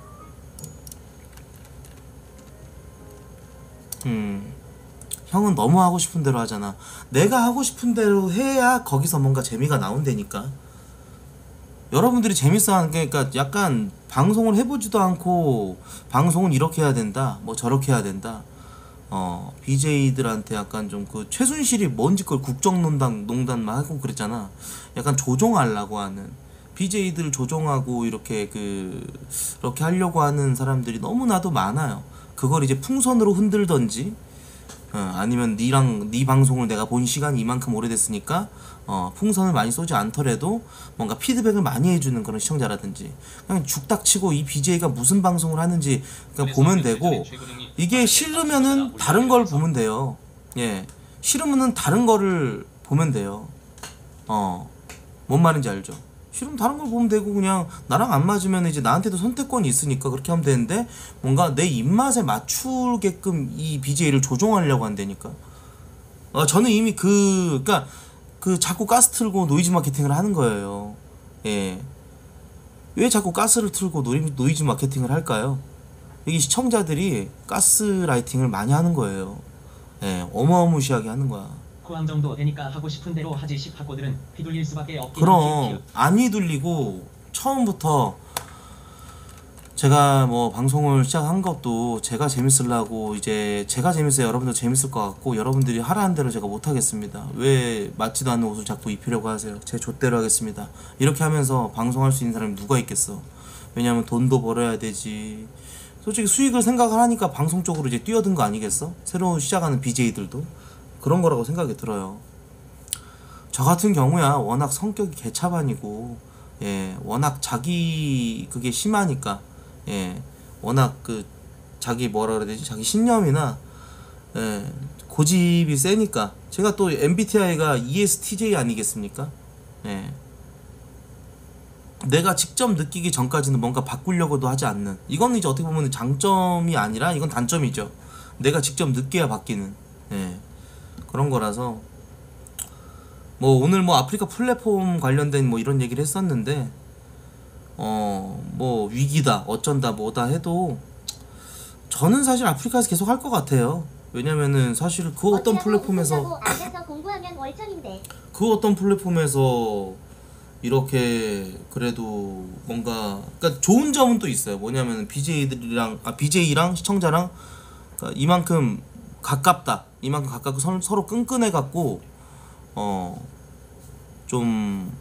음. 형은 너무 하고 싶은 대로 하잖아. 내가 하고 싶은 대로 해야 거기서 뭔가 재미가 나온다니까. 여러분들이 재밌어 하는 게 그러니까 약간 방송을 해보지도 않고 방송은 이렇게 해야 된다 뭐 저렇게 해야 된다 어 비제이들한테 약간 좀 그 최순실이 뭔지 그걸 국정농단 농단만 하고 그랬잖아. 약간 조종하려고 하는 비제이들 조종하고 이렇게 그 이렇게 하려고 하는 사람들이 너무나도 많아요. 그걸 이제 풍선으로 흔들던지 어, 아니면 니랑 니 방송을 내가 본 시간이 이만큼 오래됐으니까 어, 풍선을 많이 쏘지 않더라도 뭔가 피드백을 많이 해주는 그런 시청자라든지 그냥 죽닥치고 이 비제이가 무슨 방송을 하는지 그냥 보면 되고 이게 싫으면은 다른 걸 보면 돼요. 예, 싫으면은 다른 거를 보면 돼요. 어, 뭔 말인지 알죠? 싫으면 다른 걸 보면 되고 그냥 나랑 안 맞으면 이제 나한테도 선택권이 있으니까 그렇게 하면 되는데 뭔가 내 입맛에 맞추게끔 이 비제이를 조종하려고 한다니까. 어, 저는 이미 그 그니까 그 자꾸 가스 틀고 노이즈 마케팅을 하는 거예요. 예. 왜 자꾸 가스를 틀고 노이, 노이즈 마케팅을 할까요? 여기 시청자들이 가스라이팅을 많이 하는 거예요. 예, 어마어마시하게 하는 거야. 포함 정도 되니까 하고 싶은 대로 하지 싶하고들은 휘둘릴 수밖에 없긴 그럼 안 휘둘리고 처음부터 제가 뭐 방송을 시작한 것도 제가 재밌으려고 이제 제가 재밌어야 여러분들 재밌을 것 같고 여러분들이 하라는 대로 제가 못하겠습니다. 왜 맞지도 않는 옷을 자꾸 입히려고 하세요? 제 좆대로 하겠습니다. 이렇게 하면서 방송할 수 있는 사람이 누가 있겠어? 왜냐면 돈도 벌어야 되지. 솔직히 수익을 생각을 하니까 방송 쪽으로 이제 뛰어든 거 아니겠어? 새로 시작하는 비제이들도 그런 거라고 생각이 들어요. 저 같은 경우야 워낙 성격이 개차반이고 예 워낙 자기 그게 심하니까 예 워낙 그 자기 뭐라 그래야 되지 자기 신념이나 예 고집이 세니까 제가 또 엠비티아이가 이에스티제이 아니겠습니까? 예 내가 직접 느끼기 전까지는 뭔가 바꾸려고도 하지 않는 이건 이제 어떻게 보면 장점이 아니라 이건 단점이죠. 내가 직접 느껴야 바뀌는 예 그런 거라서 뭐 오늘 뭐 아프리카 플랫폼 관련된 뭐 이런 얘기를 했었는데 어 뭐 위기다 어쩐다 뭐다 해도 저는 사실 아프리카에서 계속 할 것 같아요. 왜냐면은 사실 그 어떤 플랫폼에서 앉아서 공부하면 월천인데. 그 어떤 플랫폼에서 이렇게 그래도 뭔가 그러니까 좋은 점은 또 있어요. 뭐냐면 비제이들이랑 아 비제이랑 시청자랑 그러니까 이만큼 가깝다 이만큼 가깝고 서, 서로 끈끈해 갖고 어 좀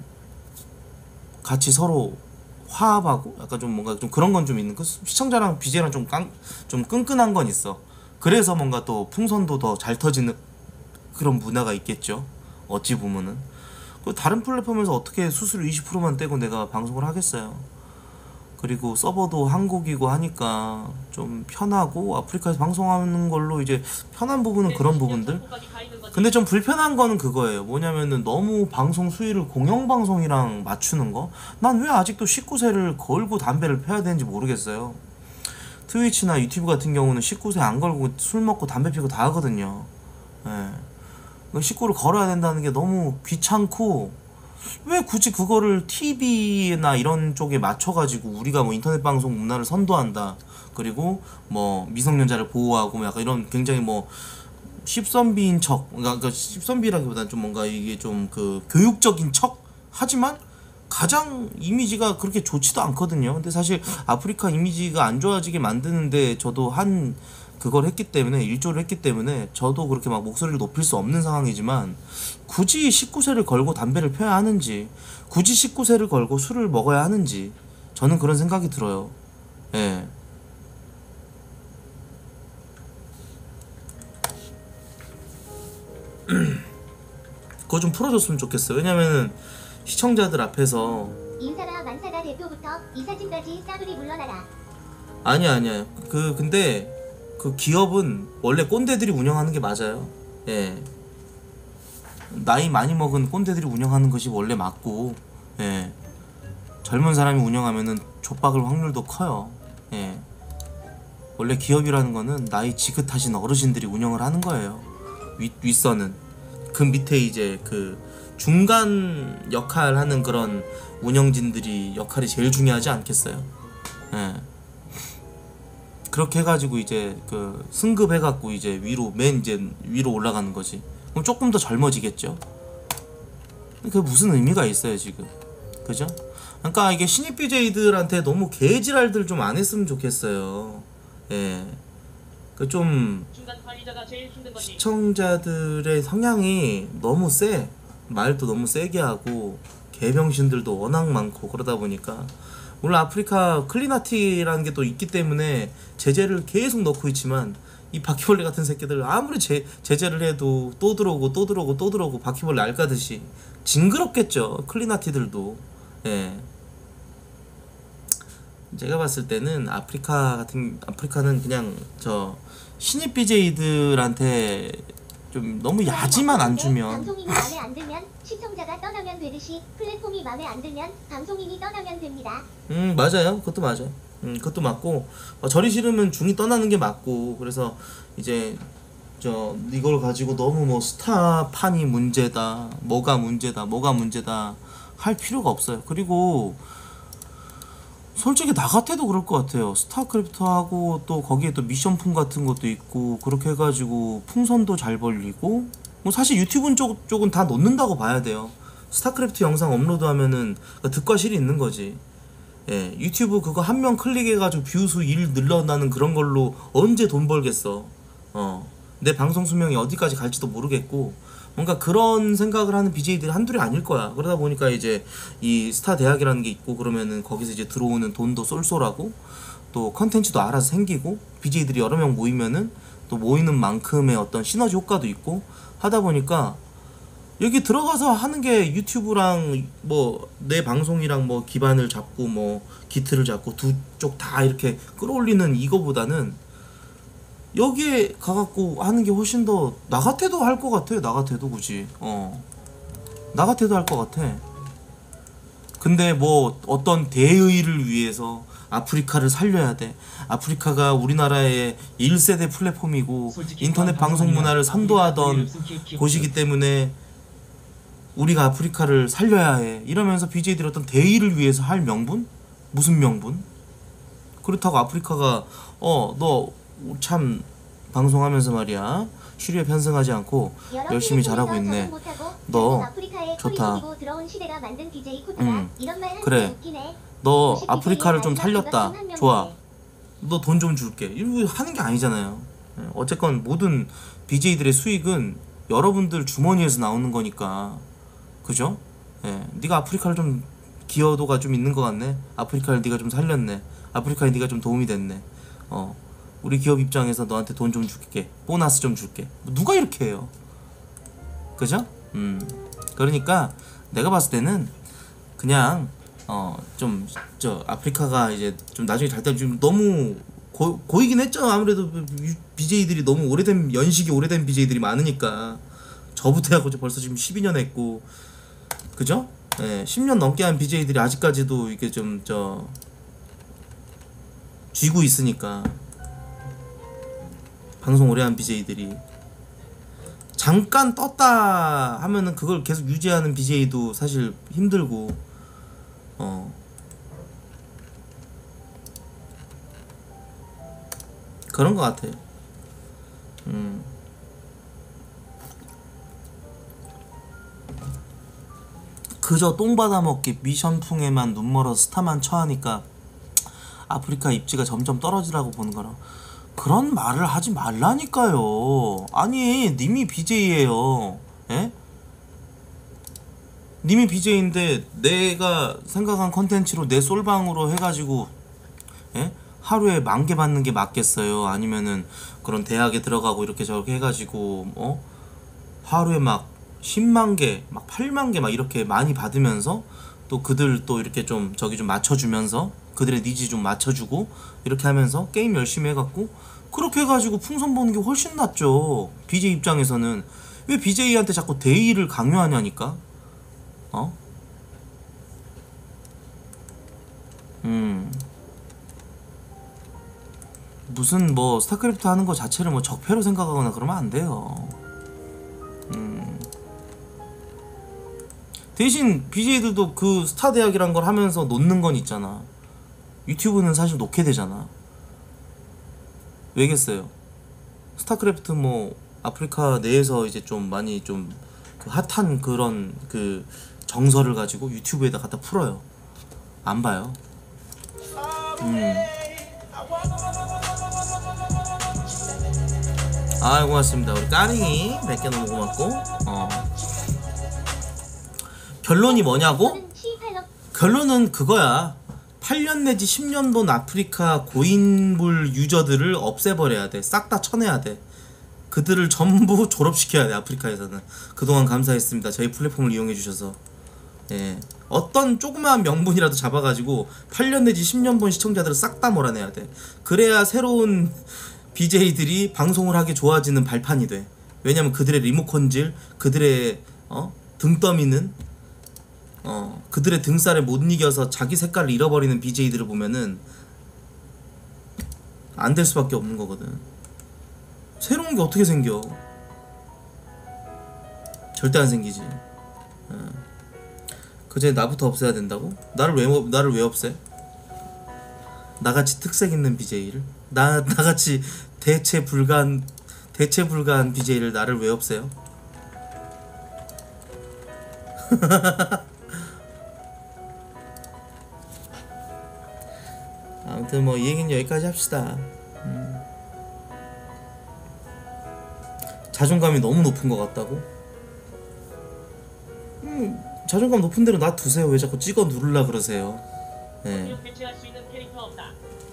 같이 서로 화합하고 약간 좀 뭔가 좀 그런 건 좀 있는 그 시청자랑 비제이랑 좀 깡 좀 끈끈한 건 있어. 그래서 뭔가 또 풍선도 더 잘 터지는 그런 문화가 있겠죠. 어찌 보면은 그 다른 플랫폼에서 어떻게 수수료 이십 퍼센트만 떼고 내가 방송을 하겠어요. 그리고 서버도 한국이고 하니까 좀 편하고 아프리카에서 방송하는 걸로 이제 편한 부분은 그런 부분들. 근데 좀 불편한 거는 그거예요. 뭐냐면은 너무 방송 수위를 공영방송이랑 맞추는 거. 난 왜 아직도 십구 세를 걸고 담배를 펴야 되는지 모르겠어요. 트위치나 유튜브 같은 경우는 십구 세 안 걸고 술 먹고 담배 피고 다 하거든요. 예. 십구를 걸어야 된다는 게 너무 귀찮고 왜 굳이 그거를 티비나 이런 쪽에 맞춰가지고 우리가 뭐 인터넷 방송 문화를 선도한다 그리고 뭐 미성년자를 보호하고 뭐 약간 이런 굉장히 뭐 십선비인 척 그러니까 십선비라기보다는 좀 뭔가 이게 좀 그 교육적인 척 하지만 가장 이미지가 그렇게 좋지도 않거든요. 근데 사실 아프리카 이미지가 안 좋아지게 만드는데 저도 한 그걸 했기 때문에 일조를 했기 때문에 저도 그렇게 막 목소리를 높일 수 없는 상황이지만 굳이 십구 세를 걸고 담배를 펴야 하는지 굳이 십구 세를 걸고 술을 먹어야 하는지 저는 그런 생각이 들어요. 예. 그거 좀 풀어줬으면 좋겠어요. 왜냐면은 시청자들 앞에서 인사라 만사다 대표부터 이사진까지 싸그리 물러나라. 아니야 아니야 그 근데 그 기업은 원래 꼰대들이 운영하는 게 맞아요. 예. 나이 많이 먹은 꼰대들이 운영하는 것이 원래 맞고, 예. 젊은 사람이 운영하면은 족박을 확률도 커요. 예. 원래 기업이라는 거는 나이 지긋하신 어르신들이 운영을 하는 거예요. 윗, 윗선은. 그 밑에 이제 그 중간 역할 하는 그런 운영진들이 역할이 제일 중요하지 않겠어요? 예. 그렇게 해가지고 이제 그 승급해갖고 이제 위로 맨 이제 위로 올라가는 거지. 그럼 조금 더 젊어지겠죠. 그게 무슨 의미가 있어요 지금, 그죠? 그러니까 이게 신입 비제이들한테 너무 개지랄들 좀 안 했으면 좋겠어요. 예, 그 좀 시청자들의 성향이 너무 세, 말도 너무 세게 하고 개병신들도 워낙 많고 그러다 보니까. 물론 아프리카 클리나티라는 게 또 있기 때문에 제재를 계속 넣고 있지만 이 바퀴벌레 같은 새끼들 아무리 제, 제재를 해도 또 들어오고 또 들어오고 또 들어오고 바퀴벌레 알까듯이 징그럽겠죠 클리나티들도. 예. 제가 봤을 때는 아프리카 같은 아프리카는 그냥 저 신입 비제이들한테 좀 너무 야지만 안 주면 방송인이 마음에 안 들면 시청자가 떠나면 되듯이 플랫폼이 마음에 안 들면 방송인이 떠나면 됩니다. 음 맞아요. 그것도 맞아요. 음 그것도 맞고 어, 저리 싫으면 중이 떠나는 게 맞고. 그래서 이제 저 이걸 가지고 너무 뭐 스타판이 문제다 뭐가 문제다 뭐가 문제다 할 필요가 없어요. 그리고 솔직히 나 같아도 그럴 것 같아요. 스타크래프트하고 또 거기에 또 미션품 같은 것도 있고 그렇게 해가지고 풍선도 잘 벌리고 뭐 사실 유튜브 쪽, 쪽은 다 놓는다고 봐야 돼요. 스타크래프트 영상 업로드하면은 득과 실이 있는 거지. 예, 유튜브 그거 한 명 클릭해가지고 뷰수 일 늘어나는 그런 걸로 언제 돈 벌겠어. 어, 내 방송 수명이 어디까지 갈지도 모르겠고, 뭔가 그런 생각을 하는 비제이들이 한둘이 아닐 거야. 그러다 보니까 이제 이 스타 대학이라는 게 있고, 그러면은 거기서 이제 들어오는 돈도 쏠쏠하고, 또 컨텐츠도 알아서 생기고, 비제이들이 여러 명 모이면은 또 모이는 만큼의 어떤 시너지 효과도 있고 하다 보니까, 여기 들어가서 하는 게 유튜브랑 뭐 내 방송이랑 뭐 기반을 잡고 뭐 기틀을 잡고 두 쪽 다 이렇게 끌어올리는 이거보다는 여기에 가갖고 하는 게 훨씬 더 나 같아도 할 것 같아. 나 같아도 굳이 어 나 같아도 할 것 같아. 근데 뭐 어떤 대의를 위해서 아프리카를 살려야 돼. 아프리카가 우리나라의 일 세대 플랫폼이고 인터넷 방송 문화를 선도하던 곳이기 때문에 우리가 아프리카를 살려야 해. 이러면서 비제이들이 어떤 대의를 위해서 할 명분? 무슨 명분? 그렇다고 아프리카가 어 너 참 방송하면서 말이야 시류에 편승하지 않고 열심히 잘하고 있네. 너 좋다. 응. 그래. 너 아프리카를 좀 살렸다. 좋아. 너 돈 좀 줄게. 이거 하는 게 아니잖아요. 어쨌건 모든 비제이들의 수익은 여러분들 주머니에서 나오는 거니까. 그죠? 예. 네가 아프리카를 좀 기여도가 좀 있는 것 같네. 아프리카를 네가 좀 살렸네. 아프리카에 네가 좀 도움이 됐네. 어. 우리 기업 입장에서 너한테 돈 좀 줄게. 보너스 좀 줄게. 누가 이렇게 해요? 그죠? 음. 그러니까 내가 봤을 때는 그냥 어 좀 저 아프리카가 이제 좀 나중에 잘 때 좀 너무 고, 고이긴 했죠. 아무래도 비제이들이 너무 오래된 연식이 오래된 비제이들이 많으니까. 저부터 해갖고 벌써 지금 십이 년 했고, 그죠? 예, 십 년 넘게 한 비제이들이 아직까지도 이게 좀 저 쥐고 있으니까. 방송 오래 한 비제이들이 잠깐 떴다 하면은 그걸 계속 유지하는 비제이도 사실 힘들고, 어 그런 것 같아요. 음. 그저 똥 받아먹기 미션풍에만 눈멀어 스타만 처하니까 아프리카 입지가 점점 떨어지라고 보는 거라. 그런 말을 하지 말라니까요. 아니 님이 비제이예요. 예? 님이 비제이인데 내가 생각한 컨텐츠로 내 솔방으로 해가지고 예? 하루에 만 개 받는 게 맞겠어요? 아니면은 그런 대학에 들어가고 이렇게 저렇게 해가지고 어? 하루에 막 십만 개, 막 팔만 개 막 이렇게 많이 받으면서 또 그들 또 이렇게 좀 저기 좀 맞춰주면서 그들의 니즈 좀 맞춰주고 이렇게 하면서 게임 열심히 해갖고 그렇게 해가지고 풍선 보는 게 훨씬 낫죠. 비제이 입장에서는. 왜 비제이한테 자꾸 대의를 강요하냐니까. 어? 음 무슨 뭐 스타크래프트 하는 거 자체를 뭐 적폐로 생각하거나 그러면 안 돼요. 음 대신 비제이들도 그 스타 대학이란 걸 하면서 놓는 건 있잖아. 유튜브는 사실 놓게 되잖아. 왜겠어요? 스타크래프트 뭐 아프리카 내에서 이제 좀 많이 좀 그 핫한 그런 그 정서를 가지고 유튜브에다 갖다 풀어요. 안 봐요. 음. 아 고맙습니다. 우리 까링이 몇 개 너무 고맙고. 어. 결론이 뭐냐고? 결론은 그거야. 팔 년 내지 십 년 본 아프리카 고인물 유저들을 없애버려야 돼. 싹 다 쳐내야 돼. 그들을 전부 졸업시켜야 돼. 아프리카에서는. 그동안 감사했습니다. 저희 플랫폼을 이용해주셔서. 예. 어떤 조그마한 명분이라도 잡아가지고 팔 년 내지 십 년 본 시청자들을 싹 다 몰아내야 돼. 그래야 새로운 비제이들이 방송을 하기 좋아지는 발판이 돼. 왜냐면 그들의 리모컨질, 그들의 어? 등떠미는 어 그들의 등살에 못 이겨서 자기 색깔을 잃어버리는 비제이들을 보면은 안 될 수밖에 없는 거거든. 새로운 게 어떻게 생겨? 절대 안 생기지. 어. 그제 나부터 없애야 된다고? 나를 왜 나를 왜 없애? 나같이 특색 있는 비제이를? 나 나같이 대체 불가한 대체 불가한 비제이를 나를 왜 없애요? 아무튼 뭐 이 얘기는 여기까지 합시다. 음. 자존감이 너무 높은 것 같다고? 음, 자존감 높은 대로 놔두세요. 왜 자꾸 찍어 누르려 그러세요? 네. 대체할 수 있는 캐릭터 없다.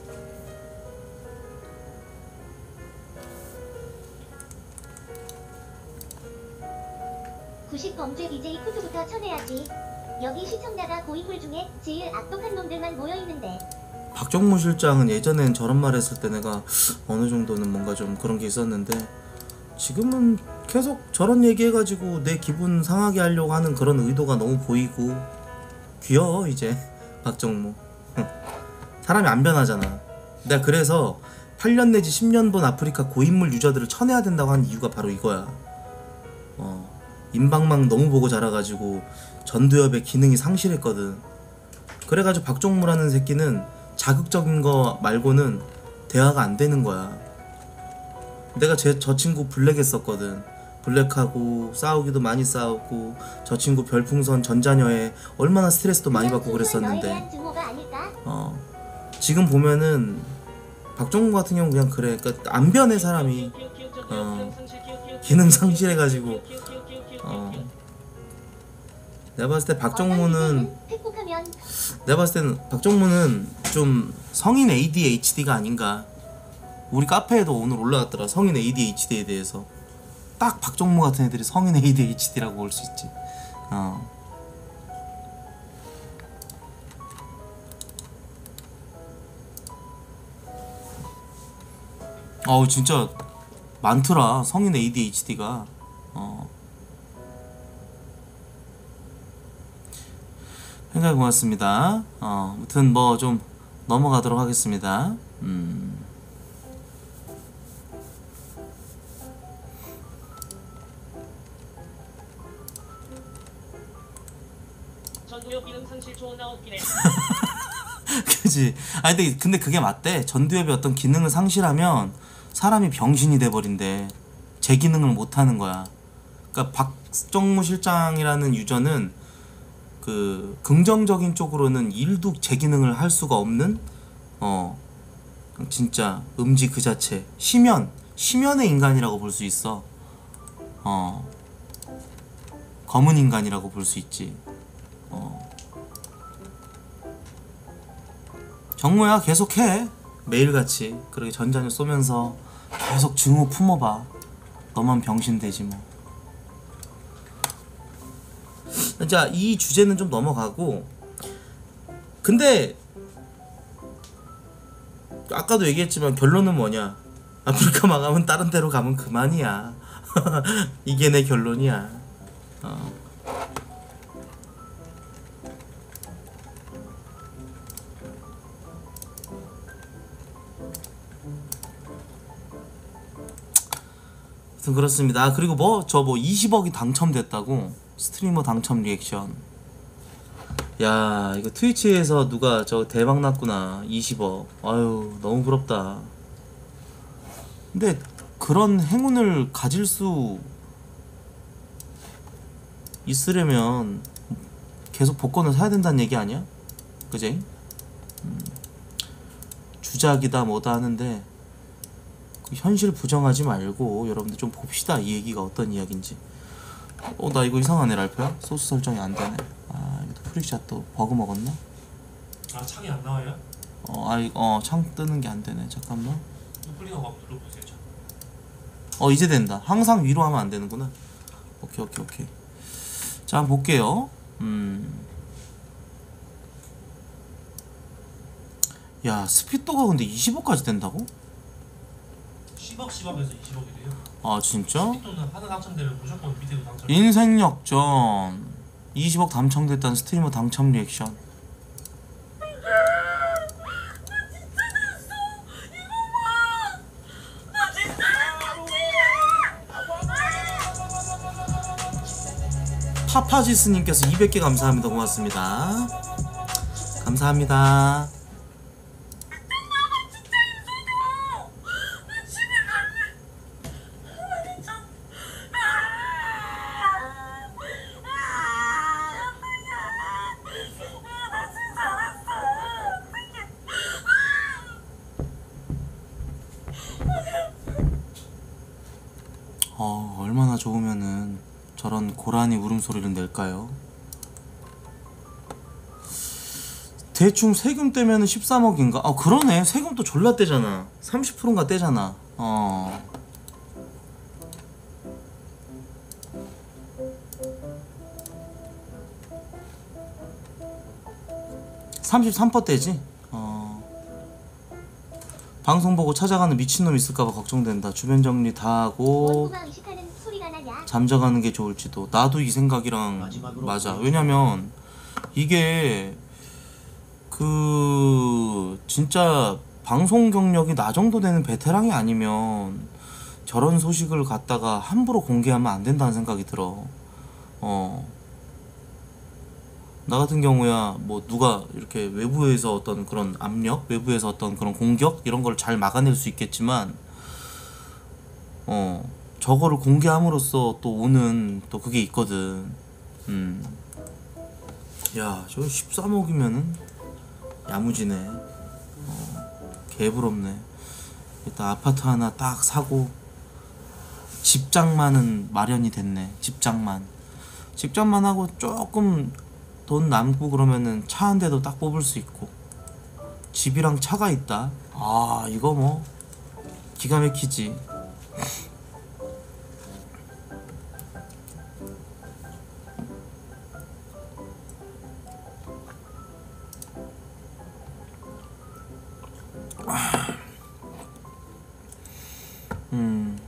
구십 범죄 비제이 코트부터 쳐내야지. 여기 시청자가 고인물 중에 제일 악독한 놈들만 모여있는데. 박정무 실장은 예전엔 저런 말 했을 때 내가 어느 정도는 뭔가 좀 그런 게 있었는데 지금은 계속 저런 얘기해가지고 내 기분 상하게 하려고 하는 그런 의도가 너무 보이고 귀여워 이제 박정무. 사람이 안 변하잖아. 내가 그래서 팔 년 내지 십 년 본 아프리카 고인물 유저들을 쳐내야 된다고 하는 이유가 바로 이거야. 어, 인방망 너무 보고 자라가지고 전두엽의 기능이 상실했거든. 그래가지고 박정무라는 새끼는 자극적인 거 말고는 대화가 안 되는 거야. 내가 제, 저 친구 블랙 했었거든. 블랙하고 싸우기도 많이 싸웠고 저 친구 별풍선 전자녀에 얼마나 스트레스도 많이 받고 그랬었는데 어 지금 보면은 박정무 같은 경우 그냥 그래. 그러니까 안 변해 사람이. 어 기능 상실해가지고 어 내가 봤을 때 박정무는 내가 봤을 때는 박정무는 좀 성인 에이디에이치디가 아닌가. 우리 카페에도 오늘 올라왔더라. 성인 에이디에이치디에 대해서. 딱 박정무 같은 애들이 성인 에이디에이치디라고 볼 수 있지. 어. 어우 진짜 많더라 성인 에이디에이치디가. 어. 생각 고맙습니다. 어, 아무튼 뭐 좀 넘어가도록 하겠습니다. 음. 전두엽 기능 상실 좋나 웃기네. 그지. 아니 근데, 근데 그게 맞대. 전두엽이 어떤 기능을 상실하면 사람이 병신이 돼버린대. 제 기능을 못하는 거야. 그러니까 박정무 실장이라는 유저는 그 긍정적인 쪽으로는 일도 제 기능을 할 수가 없는 어 진짜 음지 그 자체. 심연 심연의 인간이라고 볼 수 있어. 어 검은 인간이라고 볼 수 있지. 어 정모야 계속해. 매일같이 그렇게 전자녀 쏘면서 계속 증오 품어봐. 너만 병신 되지 뭐. 자, 이 주제는 좀 넘어가고. 근데 아까도 얘기했지만 결론은 뭐냐. 아프리카 망하면 다른 데로 가면 그만이야. 이게 내 결론이야. 어. 아무튼 그렇습니다. 아, 그리고 뭐 저 뭐 이십억이 당첨됐다고. 스트리머 당첨 리액션. 야 이거 트위치에서 누가 저 대박 났구나. 이십억. 아유 너무 부럽다. 근데 그런 행운을 가질 수 있으려면 계속 복권을 사야 된다는 얘기 아니야? 그지? 음, 주작이다 뭐다 하는데 현실 부정하지 말고 여러분들 좀 봅시다. 이 얘기가 어떤 이야기인지. 어 나 이거 이상하네 랄프야. 소스 설정이 안 되네. 아 이거 프리샷 또 버그 먹었나? 아 창이 안 나와요? 어 아이 어창 뜨는 게 안 되네. 잠깐만. 클릭하고 한번 눌러보세요. 참. 어 이제 된다. 항상 위로 하면 안 되는구나. 오케이 오케이 오케이. 자 한번 볼게요. 음. 야 스피도가 근데 이십억까지 된다고? 십억 십억에서 이십억이래요. 아 진짜? 스피도는 하나 당첨되면 무조건 밑에도 당첨. 인생 역전. 이십억 당첨됐다는 스트리머 당첨 리액션. 파파지스님께서 이백 개 감사합니다. 고맙습니다. 감사합니다. 어, 얼마나 좋으면은 저런 고라니 울음소리를 낼까요? 대충 세금 떼면은 십삼억인가? 아, 그러네. 세금도 졸라 떼잖아. 삼십 퍼센트인가 떼잖아. 어. 삼십삼 퍼센트 떼지? 어. 방송 보고 찾아가는 미친놈 있을까봐 걱정된다. 주변 정리 다 하고 원고가 의식하는 소리가 나냐? 잠자가는 게 좋을지도. 나도 이 생각이랑 마지막으로 맞아. 보여주세요. 왜냐면 이게 그 진짜 방송 경력이 나 정도 되는 베테랑이 아니면 저런 소식을 갖다가 함부로 공개하면 안 된다는 생각이 들어. 어. 나 같은 경우야 뭐 누가 이렇게 외부에서 어떤 그런 압력, 외부에서 어떤 그런 공격 이런 걸 잘 막아낼 수 있겠지만 어 저거를 공개함으로써 또 오는 또 그게 있거든. 음. 야, 저 십삼억이면은 야무지네. 어, 개부럽네. 일단 아파트 하나 딱 사고 집장만은 마련이 됐네. 집장만. 집장만 하고 조금 돈 남고 그러면은 차 한 대도 딱 뽑을 수 있고 집이랑 차가 있다. 아, 이거 뭐 기가 막히지. 음.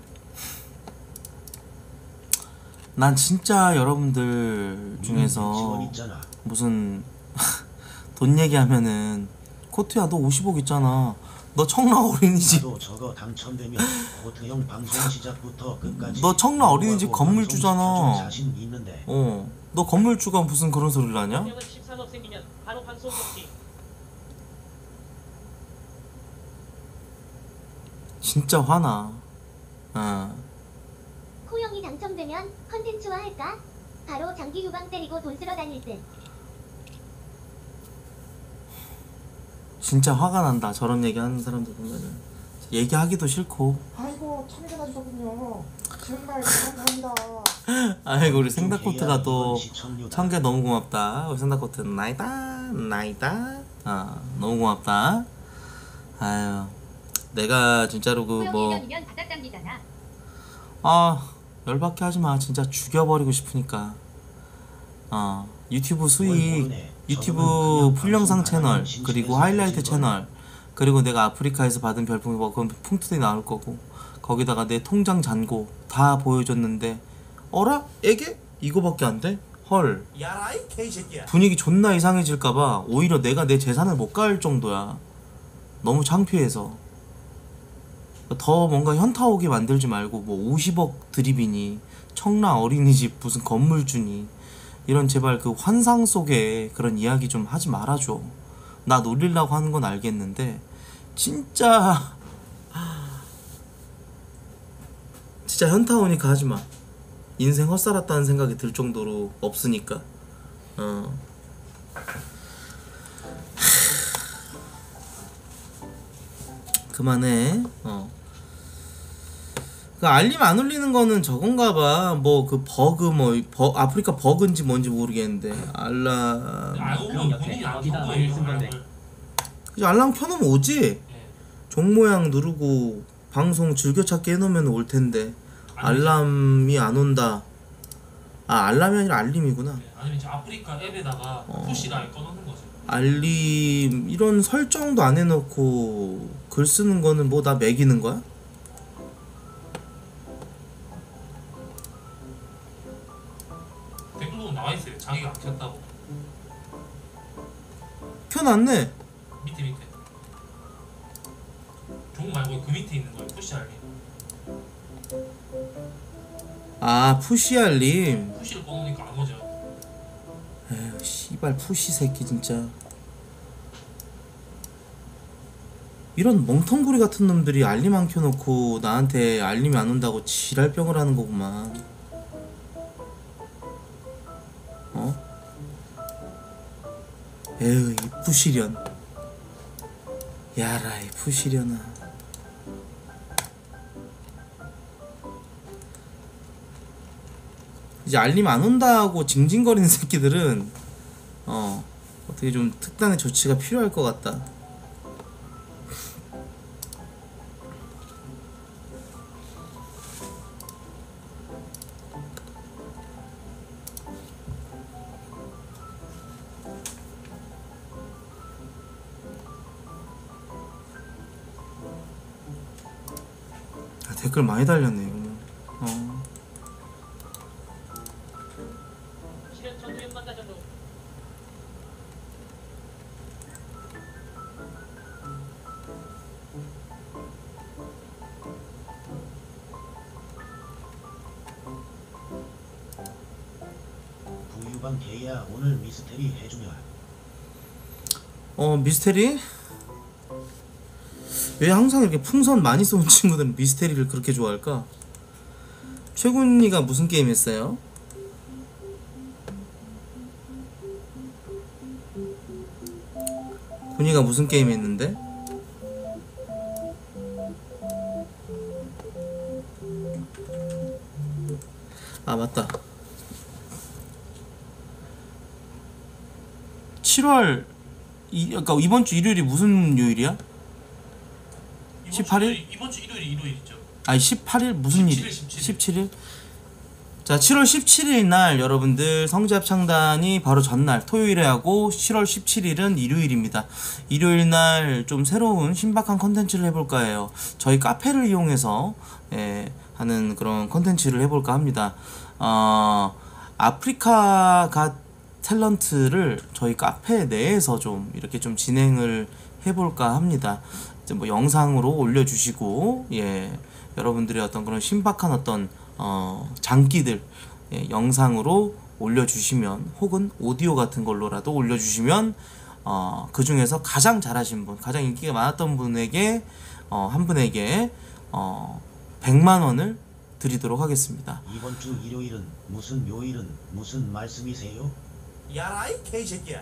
난 진짜 여러분들 지원 중에서 있잖아. 무슨 돈 얘기하면은 코트야 너 오십억 있잖아. 너 청라 어린이집 나도 저거 당첨되면 고트형 방송 시작부터 끝까지 너 청라 어린이집 공부하고 건물주잖아. 방송 시켜줄 자신 있는데 어, 너 건물주가 무슨 그런 소리를 하냐? 명은 십삼억 생기면 바로 방송 복귀. 진짜 화나. 어. 코형이 당첨되면 컨텐츠화 할까? 바로 장기 유방 때리고 돈 쓰러 다닐 듯. 진짜 화가 난다. 저런 얘기 하는 사람들 보면은 얘기하기도 싫고. 아이고 참견해 주셨군요. 정말 감사합니다. 아이고 우리 좀 생닭코트가 해야 또 이건 시청률 천 개 너무 고맙다. 우리 생닭코트 나이다 나이다. 아 너무 고맙다. 아유 내가 진짜로 그 뭐 년이면 바닥 당기잖아. 아 열받게 하지마. 진짜 죽여버리고 싶으니까. 어 유튜브 수익, 모르네. 유튜브 저거는 그냥 풀영상 방송 채널, 가능한 그리고 심심해서 하이라이트 되지, 채널, 그리고 내가 아프리카에서 받은 별풍이 뭐 그건 풍투에 나올 거고, 거기다가 내 통장 잔고 다 보여줬는데 어라? 에게? 이거밖에 안 돼? 헐. 야라이 개새끼야. 분위기 존나 이상해질까봐 오히려 내가 내 재산을 못 갈 정도야. 너무 창피해서. 더 뭔가 현타 오게 만들지 말고 뭐 오십억 드립이니 청라 어린이집 무슨 건물주니 이런 제발 그 환상 속에 그런 이야기 좀 하지 말아줘. 나 놀리려고 하는 건 알겠는데 진짜 진짜 현타 오니까 하지마. 인생 헛살았다는 생각이 들 정도로 없으니까. 어. 그만해. 어. 그 알림 안 울리는 거는 저건가봐. 뭐 그 버그 뭐 버, 아프리카 버그인지 뭔지 모르겠는데 알람. 알고 그럼 보면 옆에 본인이 안 거기다 켠 많이 거예요. 쓴 건데. 이제 알람 켜놓으면 오지. 예. 종 모양 누르고 방송 즐겨찾기 해놓으면 올 텐데 알람이 안 온다. 아 알람이 아니라 알림이구나. 예. 아니면 이제 아프리카 앱에다가 어. 푸시를 꺼놓는 거죠. 알림 이런 설정도 안 해놓고 글 쓰는 거는 뭐 나 매기는 거야? 댓글도 나와 있어요. 자기가 안 켰다고. 켜놨네. 밑에 밑에. 종 말고 그 밑에 있는 거예요. 푸시 알림. 아 푸시 알림. 푸시를 꺼놓으니까 안 오죠. 에휴 씨발 푸시 새끼 진짜. 이런 멍텅구리 같은 놈들이 알림 안 켜놓고 나한테 알림이 안 온다고 지랄병을 하는 거구만. 어? 에휴 이 푸시련. 야라 이 푸시련아. 이제 알림 안 온다고 징징거리는 새끼들은 어 어떻게 좀 특단의 조치가 필요할 것 같다. 아, 댓글 많이 달렸네 이거. 어. 실현 전투 연관자 전도. 부유방 개야 오늘 미스테리 해주냐. 어 미스테리? 왜 항상 이렇게 풍선 많이 쏘는 친구들은 미스테리를 그렇게 좋아할까? 최군이가 무슨 게임 했어요? 군이가 무슨 게임 했는데? 아 맞다. 칠월 이, 그러니까 이번 주 일요일이 무슨 요일이야? 이번 주 십팔 일? 일요일- 이번 주 일요일이 일요일이죠. 아니 십팔 일 무슨 십칠 일, 일이? 십칠 일. 십칠 일? 자 칠월 십칠 일 날 여러분들 성지합창단이 바로 전날 토요일에 하고 칠월 십칠 일은 일요일입니다. 일요일 날 좀 새로운 신박한 컨텐츠를 해볼까 해요. 저희 카페를 이용해서 예, 하는 그런 컨텐츠를 해볼까 합니다. 어, 아프리카 가 탤런트를 저희 카페 내에서 좀 이렇게 좀 진행을 해볼까 합니다. 이제 뭐 영상으로 올려주시고 예 여러분들의 어떤 그런 신박한 어떤 어 장기들 예, 영상으로 올려주시면 혹은 오디오 같은 걸로라도 올려주시면 어, 그 중에서 가장 잘하신 분, 가장 인기가 많았던 분에게 어, 한 분에게 어, 백만 원을 드리도록 하겠습니다. 이번 주 일요일은 무슨 요일은 무슨 말씀이세요? 야라이 개새끼야.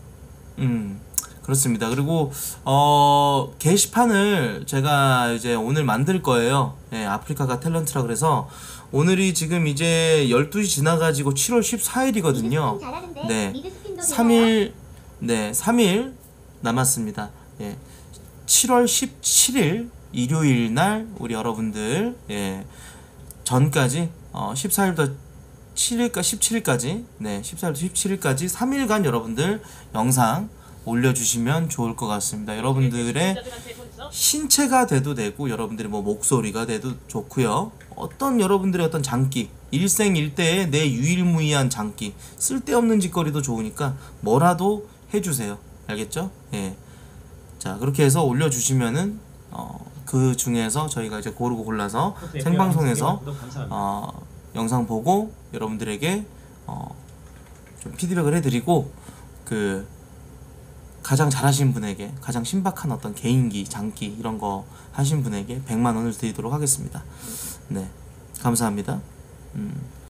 음 그렇습니다. 그리고 어 게시판을 제가 이제 오늘 만들 거예요. 예, 아프리카가 탤런트라 그래서 오늘이 지금 이제 열두 시 지나가지고 칠월 십사 일이거든요. 잘하는데 네. 미드스핀도 삼 일 네, 삼 일 남았습니다. 예. 칠월 십칠 일 일요일 날 우리 여러분들 예. 전까지 어 십사 일부터 칠 일까 십칠 일까지 네, 십사 일부터 십칠 일까지 삼 일간 여러분들 영상 올려주시면 좋을 것 같습니다. 여러분들의 시청자들한테 손 써? 신체가 돼도 되고 여러분들의 뭐 목소리가 돼도 좋고요. 어떤 여러분들의 어떤 장기 일생일대의 내 유일무이한 장기 쓸데없는 짓거리도 좋으니까 뭐라도 해주세요. 알겠죠? 예. 자 그렇게 해서 올려주시면은 어, 그 중에서 저희가 이제 고르고 골라서 생방송에서 구독 감사합니다. 어, 영상 보고 여러분들에게 어, 좀 피드백을 해드리고 그 가장 잘하신 분에게 가장 신박한 어떤 개인기, 장기 이런 거 하신 분에게 백만 원을 드리도록 하겠습니다. 네, 감사합니다. 음.